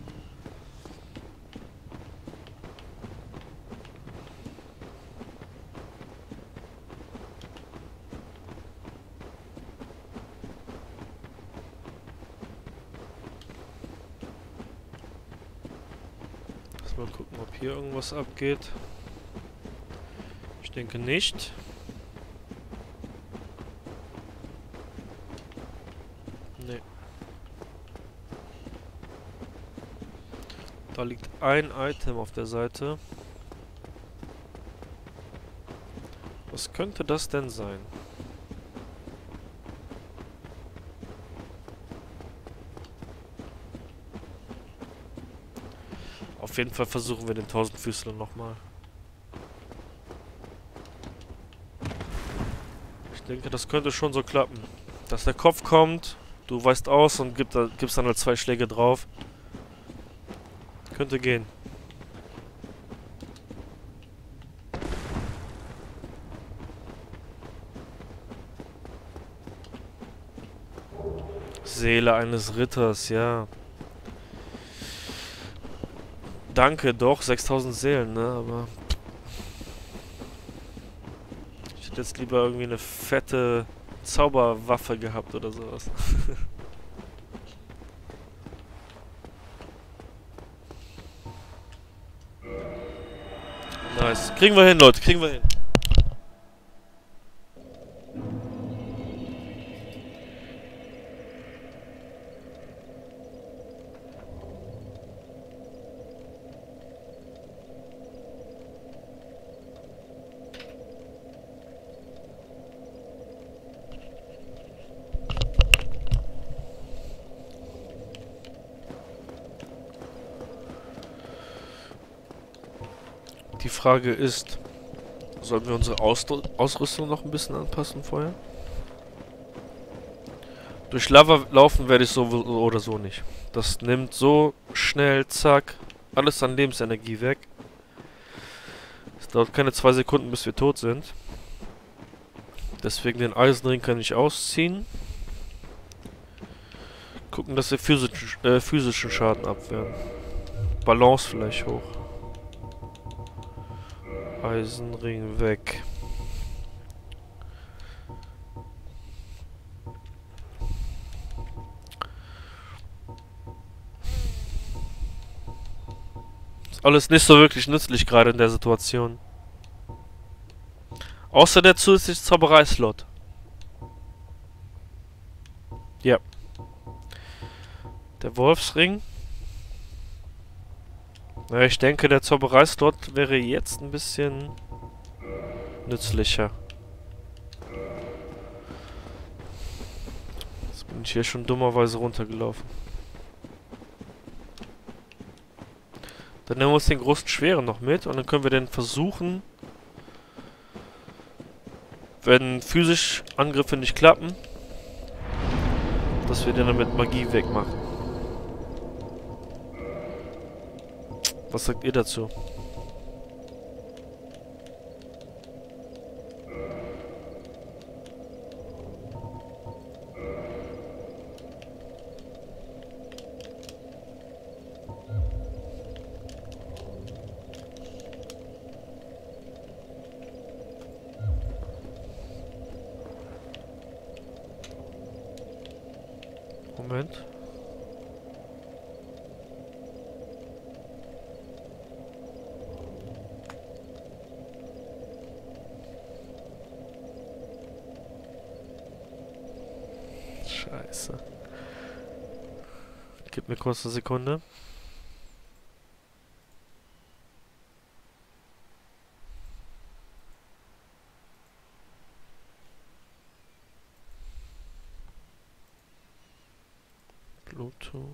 Mal gucken, ob hier irgendwas abgeht. Ich denke nicht. Nee. Da liegt ein Item auf der Seite. Was könnte das denn sein? Auf jeden Fall versuchen wir den Tausendfüßler nochmal. Ich denke, das könnte schon so klappen. Dass der Kopf kommt, du weißt aus und gibst dann halt 2 Schläge drauf. Könnte gehen. Seele eines Ritters, ja. Danke, doch, 6000 Seelen, ne, aber... Ich hätte jetzt lieber irgendwie eine fette Zauberwaffe gehabt oder sowas. Nice. Kriegen wir hin, Leute, kriegen wir hin. Die Frage ist, sollen wir unsere Ausrüstung noch ein bisschen anpassen vorher? Durch Lava laufen werde ich so oder so nicht. Das nimmt so schnell, zack, alles an Lebensenergie weg. Es dauert keine 2 Sekunden, bis wir tot sind. Deswegen den Eisenring kann ich ausziehen. Gucken, dass wir physischen Schaden abwehren. Balance vielleicht hoch. Eisenring weg. Ist alles nicht so wirklich nützlich gerade in der Situation. Außer der zusätzliche Zauberei-Slot. Ja. Der Wolfsring. Ja, ich denke, der Zauberei-Slot wäre jetzt ein bisschen nützlicher. Jetzt bin ich hier schon dummerweise runtergelaufen. Dann nehmen wir uns den großen Schweren noch mit und dann können wir den versuchen, wenn physisch Angriffe nicht klappen, dass wir den dann mit Magie wegmachen. Was sagt ihr dazu? Moment. Scheiße. Gib mir kurz eine Sekunde. Bluetooth.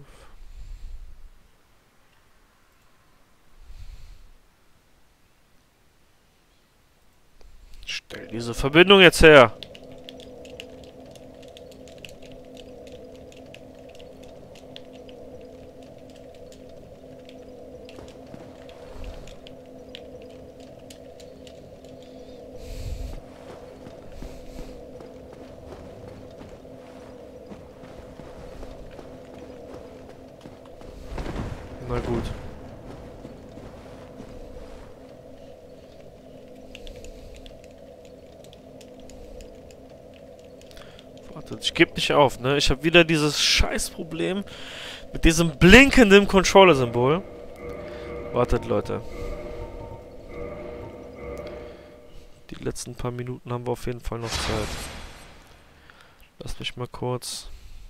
Stell diese Verbindung jetzt her. Na gut. Wartet, ich gebe nicht auf, ne? Ich habe wieder dieses Scheißproblem mit diesem blinkenden Controller-Symbol. Wartet, Leute. Die letzten paar Minuten haben wir auf jeden Fall noch Zeit. Lass mich mal kurz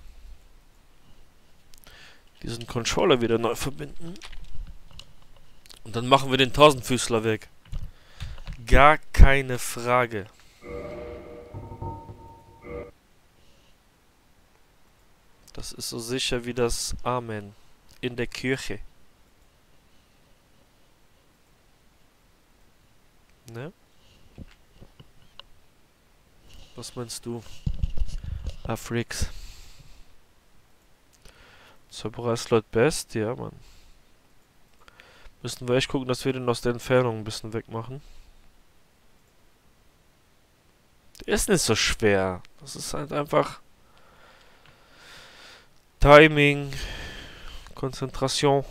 diesen Controller wieder neu verbinden. Und dann machen wir den Tausendfüßler weg. Gar keine Frage. Das ist so sicher wie das Amen in der Kirche. Ne? Was meinst du? Afrix. Zauberer ist laut Best, ja, Mann. Müssen wir echt gucken, dass wir den aus der Entfernung ein bisschen wegmachen. Der ist nicht so schwer. Das ist halt einfach Timing, Konzentration.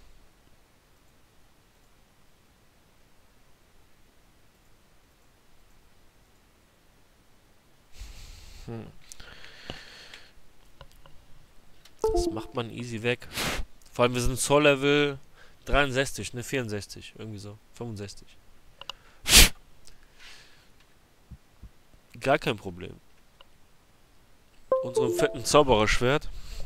Das macht man easy weg. Vor allem wir sind Soul-Level 63, ne, 64, irgendwie so, 65. Gar kein Problem. Unserem fetten Zaubererschwert.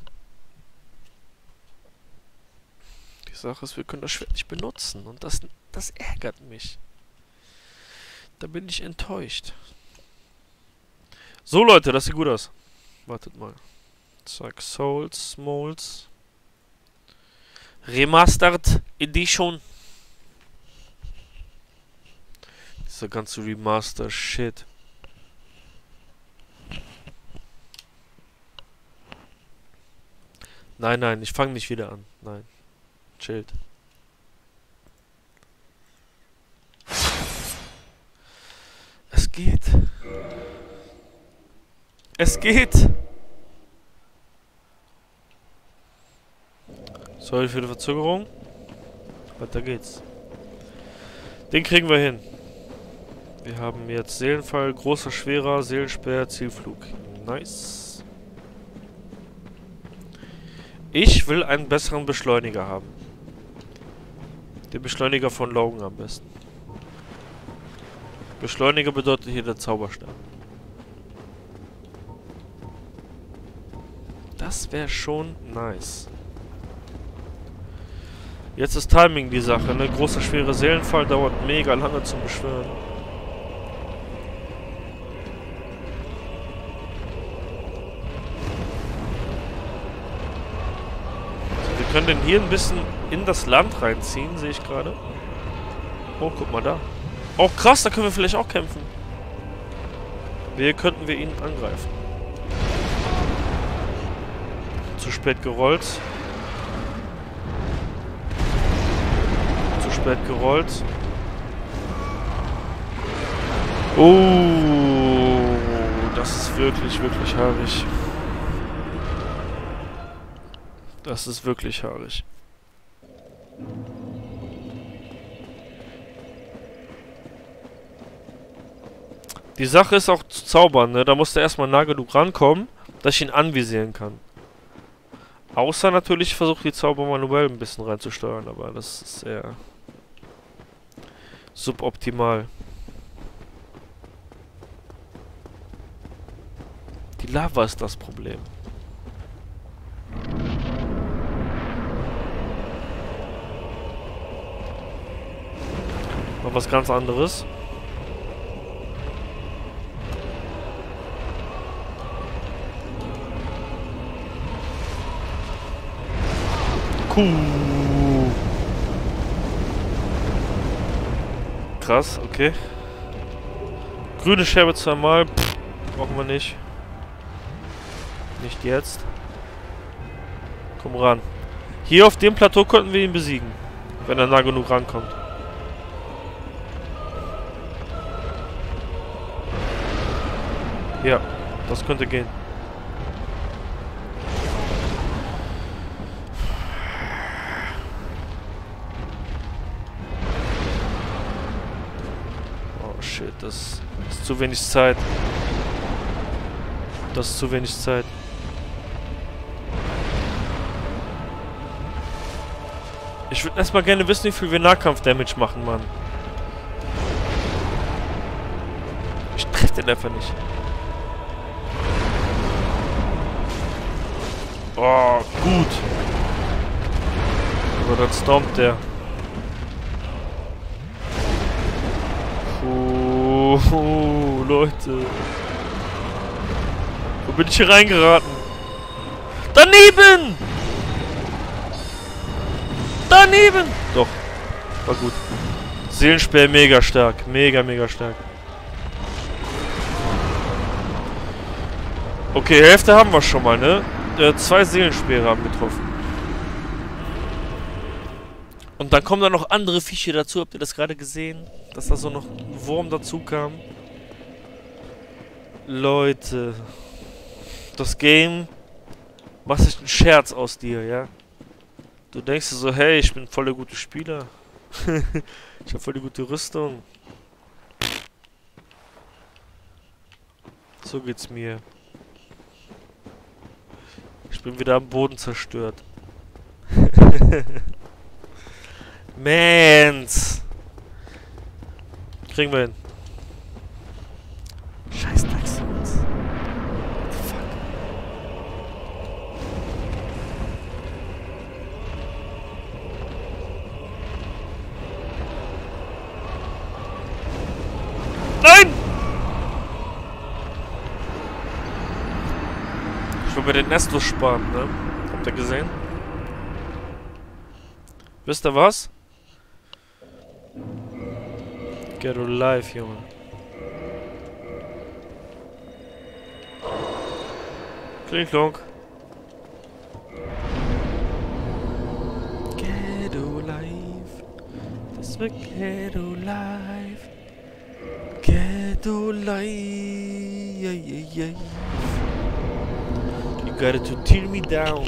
Die Sache ist, wir können das Schwert nicht benutzen und das ärgert mich. Da bin ich enttäuscht. So Leute, das sieht gut aus. Wartet mal. Zack, Souls, Moles. Remastered Edition. Dieser ganze Remaster-Shit. Nein, nein, ich fange nicht wieder an. Nein. Chillt. Es geht. Es geht. Sorry für die Verzögerung. Weiter geht's. Den kriegen wir hin. Wir haben jetzt Seelenfall, großer, schwerer, Seelensperr, Zielflug. Nice. Ich will einen besseren Beschleuniger haben. Den Beschleuniger von Logan am besten. Beschleuniger bedeutet hier der Zauberstab. Das wäre schon nice. Jetzt ist Timing die Sache, ne? Großer, schwerer Seelenfall dauert mega lange zum Beschwören. So, wir können den hier ein bisschen in das Land reinziehen, sehe ich gerade. Oh, guck mal da. Oh, krass, da können wir vielleicht auch kämpfen. Hier könnten wir ihn angreifen. Zu spät gerollt. Zu spät gerollt. Oh, das ist wirklich, wirklich haarig. Das ist wirklich haarig. Die Sache ist auch zu zaubern, ne? Da musst du erstmal nah genug rankommen, dass ich ihn anvisieren kann. Außer natürlich, ich versuche die Zauber manuell ein bisschen reinzusteuern, aber das ist sehr suboptimal. Die Lava ist das Problem. Mal was ganz anderes. Krass, okay. Grüne Scherbe zweimal. Brauchen wir nicht. Nicht jetzt. Komm ran. Hier auf dem Plateau könnten wir ihn besiegen. Wenn er nah genug rankommt. Ja, das könnte gehen. Oh shit, das ist zu wenig Zeit. Das ist zu wenig Zeit. Ich würde erstmal gerne wissen, wie viel wir Nahkampf-Damage machen, Mann. Ich treffe den einfach nicht. Oh, gut. Aber dann stormt der. Leute. Wo bin ich hier reingeraten? Daneben! Daneben! Doch. War gut. Seelenspeer mega stark. Mega stark. Okay, Hälfte haben wir schon mal, ne? 2 Seelenspeere haben getroffen. Und dann kommen da noch andere Viecher dazu. Habt ihr das gerade gesehen? Dass da so noch ein Wurm dazu kam. Leute. Das Game macht sich einen Scherz aus dir, ja? Du denkst dir so, hey, ich bin voll der gute Spieler. Ich habe voll die gute Rüstung. So geht's mir. Ich bin wieder am Boden zerstört. Mans! Kriegen wir hin. Scheiß Dachshund. Fuck. Nein! Ich will mir den Nestus sparen, ne? Habt ihr gesehen? Wisst ihr was? Get alive, Junge. Kling-klonk. Get alive. Das wird get alive. Get alive. You got to tear me down.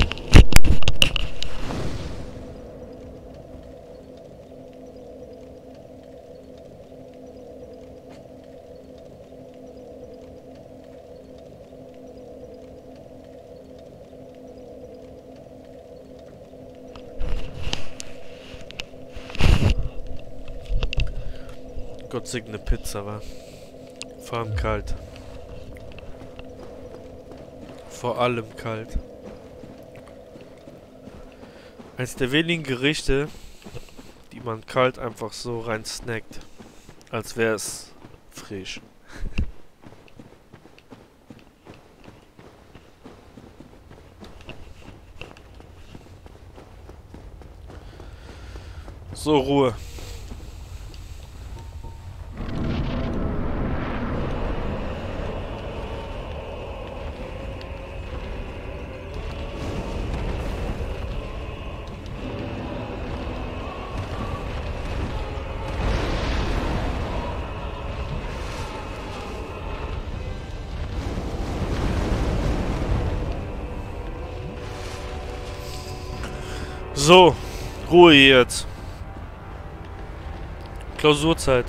Gott segne Pizza, war. Vor allem kalt. Vor allem kalt. Eines der wenigen Gerichte, die man kalt einfach so rein snackt. Als wäre es frisch. So, Ruhe. So, Ruhe jetzt. Klausurzeit.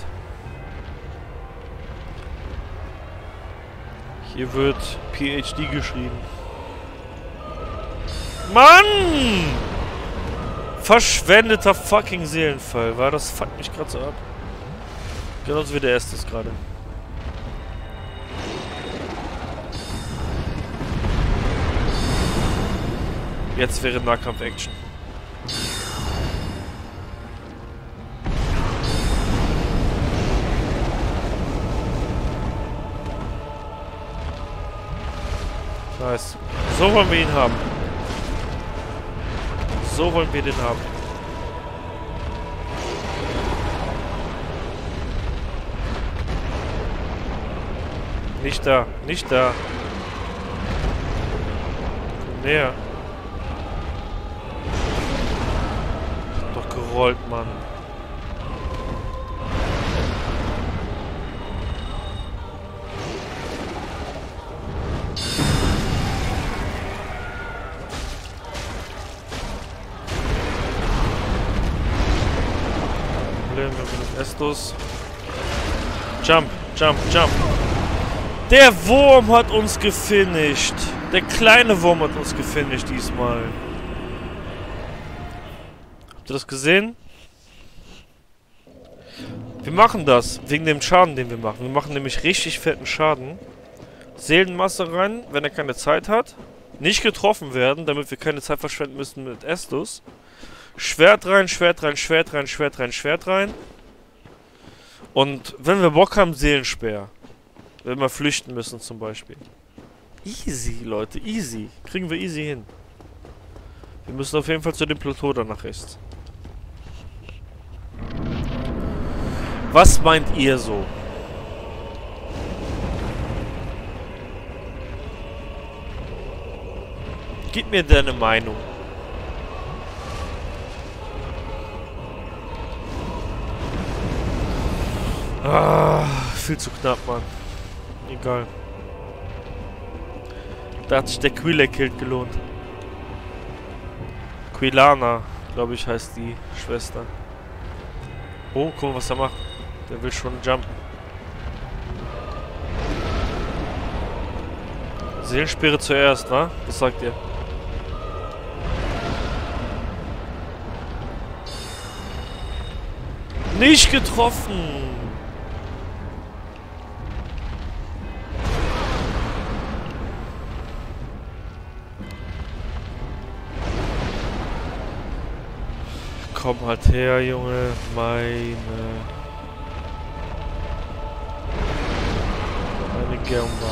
Hier wird PhD geschrieben. Mann! Verschwendeter fucking Seelenfall. War das fuckt mich gerade so ab. Genauso wie der erste ist gerade. Jetzt wäre Nahkampf-Action. Nice. So wollen wir ihn haben. So wollen wir den haben. Nicht da. Nicht da. Komm näher. Doch gerollt, Mann. Estus. Jump, jump, jump. Der Wurm hat uns gefinisht. Der kleine Wurm hat uns gefinisht diesmal. Habt ihr das gesehen? Wir machen das wegen dem Schaden, den wir machen. Wir machen nämlich richtig fetten Schaden. Seelenmasse rein, wenn er keine Zeit hat. Nicht getroffen werden, damit wir keine Zeit verschwenden müssen mit Estus. Schwert rein, Schwert rein, Schwert rein, Schwert rein, Schwert rein. Und wenn wir Bock haben, Seelenspeer. Wenn wir flüchten müssen zum Beispiel. Easy, Leute, easy. Kriegen wir easy hin. Wir müssen auf jeden Fall zu dem Plateau da nach rechts. Was meint ihr so? Gib mir deine Meinung. Ah, viel zu knapp, Mann. Egal. Da hat sich der Quilla-Kill gelohnt. Quilana, glaube ich, heißt die Schwester. Oh, guck mal, was er macht. Der will schon jumpen. Seelenspeere zuerst, wa? Was sagt ihr? Nicht getroffen! Komm halt her, Junge. Meine Gerumba.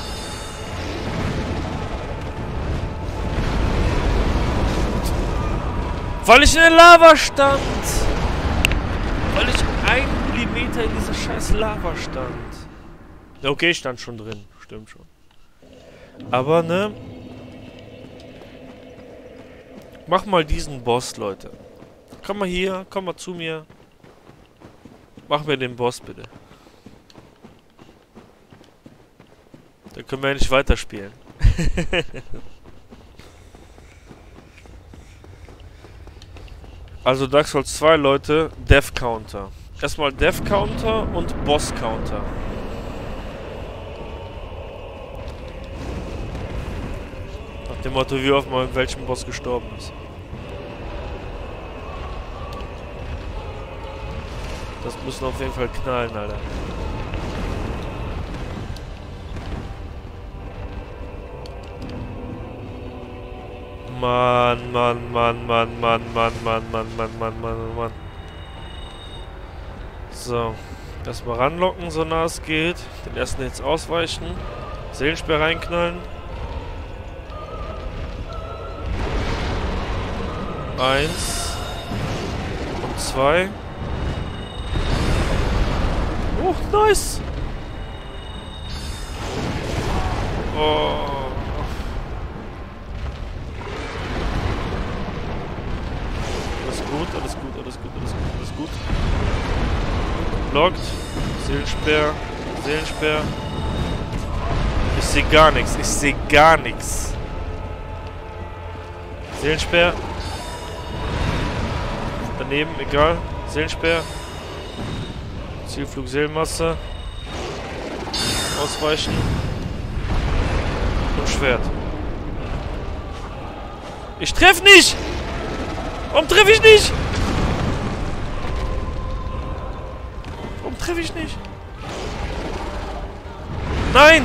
Weil ich in der Lava stand. Weil ich 1 Millimeter in dieser scheiß Lava stand. Okay, ich stand schon drin. Stimmt schon. Aber, ne? Mach mal diesen Boss, Leute. Komm mal hier, komm mal zu mir. Mach mir den Boss, bitte. Dann können wir ja nicht weiterspielen. Also Dark Souls 2, Leute, Death Counter. Erstmal Death Counter und Boss Counter. Nach dem Motto, wie oft man mit welchem Boss gestorben ist. Das müssen auf jeden Fall knallen, Alter. Mann, Mann, Mann, Mann, Mann, Mann, Mann, Mann, Mann, Mann, Mann, Mann. So. Erstmal ranlocken, so nah es geht. Den ersten jetzt ausweichen. Seelenspeer reinknallen. 1 und 2. Oh, nice! Oh. Alles gut, alles gut, alles gut, alles gut, alles gut. Blockt. Seelenspeer. Seelenspeer. Ich sehe gar nichts. Ich sehe gar nichts. Seelenspeer. Daneben, egal. Seelenspeer. Zielflug, Seelenmasse. Ausweichen. Und Schwert. Ich treffe nicht! Warum treffe ich nicht? Warum treffe ich nicht? Nein!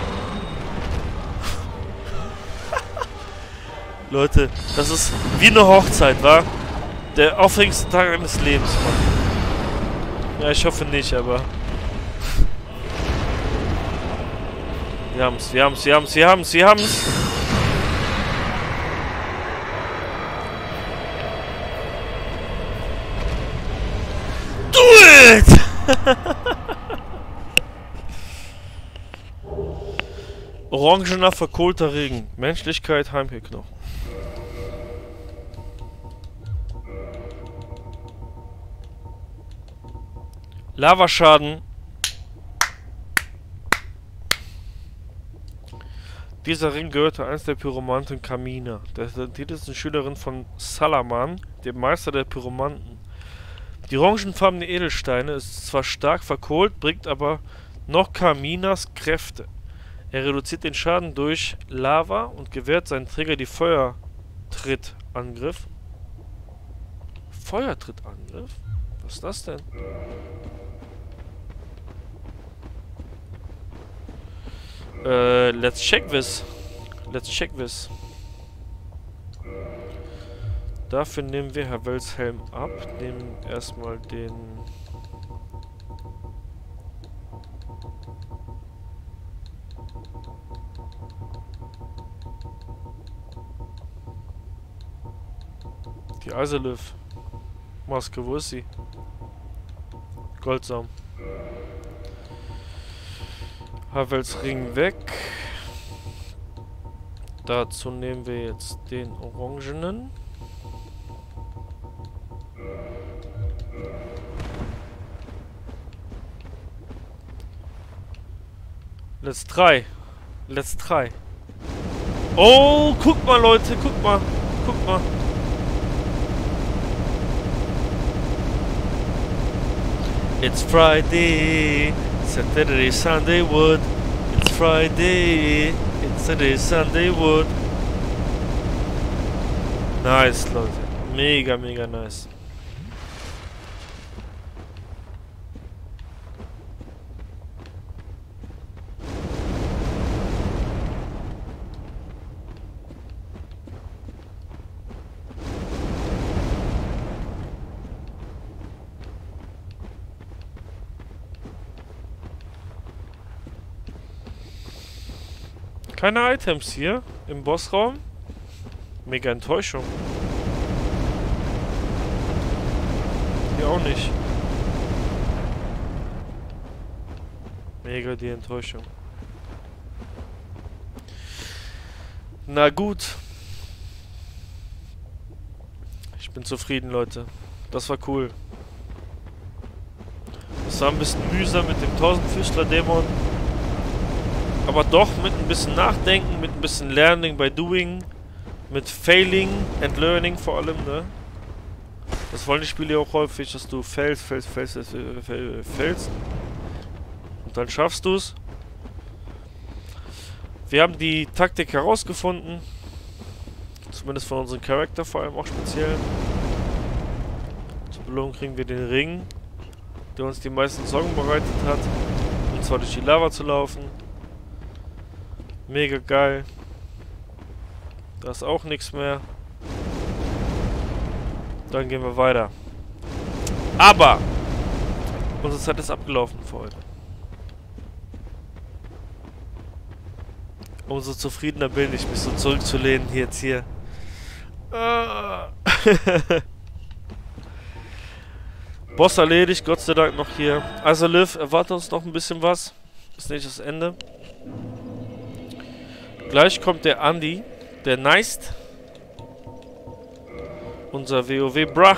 Leute, das ist wie eine Hochzeit, wa? Der aufregendste Tag eines Lebens, Mann. Ja, ich hoffe nicht, aber... Wir haben's, wir haben's, wir haben's, wir haben's, wir haben's! Do it! Orangener, verkohlter Regen. Menschlichkeit, Heimkehrknochen. Lavaschaden. Dieser Ring gehörte einst der Pyromantin Carmina, der talentiertesten Schülerin von Salaman, dem Meister der Pyromanten. Die orangenfarbene Edelsteine ist zwar stark verkohlt, bringt aber noch Carminas Kräfte. Er reduziert den Schaden durch Lava und gewährt seinen Träger die Feuertrittangriff. Feuertrittangriff? Was ist das denn? Let's check this. Let's check this. Dafür nehmen wir Herr Wells Helm ab. Nehmen erstmal den... Die Eiselöw. Maske, wo ist sie? Goldsaum. Havels Ring weg. Dazu nehmen wir jetzt den orangenen. Let's try. Let's try. Oh, guck mal, Leute, guck mal. Guck mal. It's Friday, Saturday, Sunday, wood. It's Friday, it's Saturday, Sunday, wood. Nice, Leute. Mega, mega nice. Keine Items hier im Bossraum. Mega Enttäuschung. Hier auch nicht. Mega die Enttäuschung. Na gut. Ich bin zufrieden, Leute. Das war cool. Es war ein bisschen mühsam mit dem Tausendfüßler-Dämon. Aber doch mit ein bisschen Nachdenken, mit ein bisschen Learning by Doing, mit Failing and Learning vor allem, ne? Das wollen die Spiele auch häufig, dass du fällst. Und dann schaffst du es. Wir haben die Taktik herausgefunden. Zumindest von unserem Charakter vor allem auch speziell. Zur Belohnung kriegen wir den Ring, der uns die meisten Sorgen bereitet hat. Und zwar durch die Lava zu laufen. Mega geil. Da ist auch nichts mehr. Dann gehen wir weiter. Aber unsere Zeit ist abgelaufen für heute. Umso zufriedener bin ich, mich so zurückzulehnen jetzt hier. Boss erledigt, Gott sei Dank noch hier. Also Liv, erwartet uns noch ein bisschen was. Ist nicht das Ende. Gleich kommt der Andi, der Neist. Unser WoW-Brah.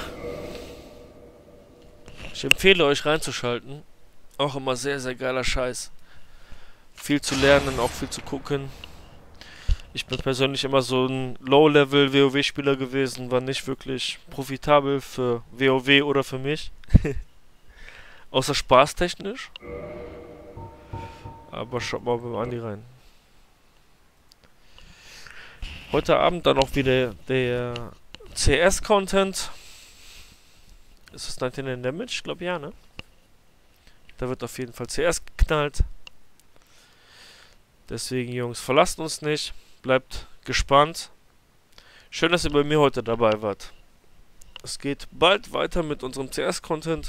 Ich empfehle euch reinzuschalten. Auch immer sehr, sehr geiler Scheiß. Viel zu lernen, auch viel zu gucken. Ich bin persönlich immer so ein Low-Level-WoW-Spieler gewesen. War nicht wirklich profitabel für WoW oder für mich. Außer spaßtechnisch. Aber schaut mal beim Andi rein. Heute Abend dann auch wieder der CS-Content. Ist das 19 Damage? Ich glaube ja, ne? Da wird auf jeden Fall CS geknallt. Deswegen, Jungs, verlasst uns nicht. Bleibt gespannt. Schön, dass ihr bei mir heute dabei wart. Es geht bald weiter mit unserem CS-Content.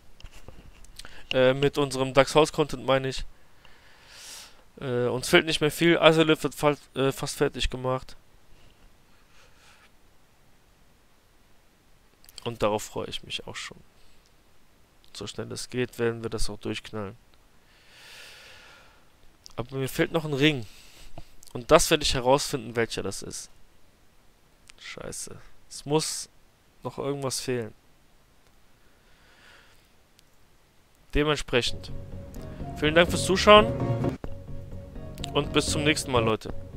Mit unserem Dark Souls-Content meine ich. Uns fehlt nicht mehr viel. Azalith wird fast fertig gemacht. Und darauf freue ich mich auch schon. So schnell es geht, werden wir das auch durchknallen. Aber mir fehlt noch ein Ring. Und das werde ich herausfinden, welcher das ist. Scheiße. Es muss noch irgendwas fehlen. Dementsprechend. Vielen Dank fürs Zuschauen. Und bis zum nächsten Mal, Leute.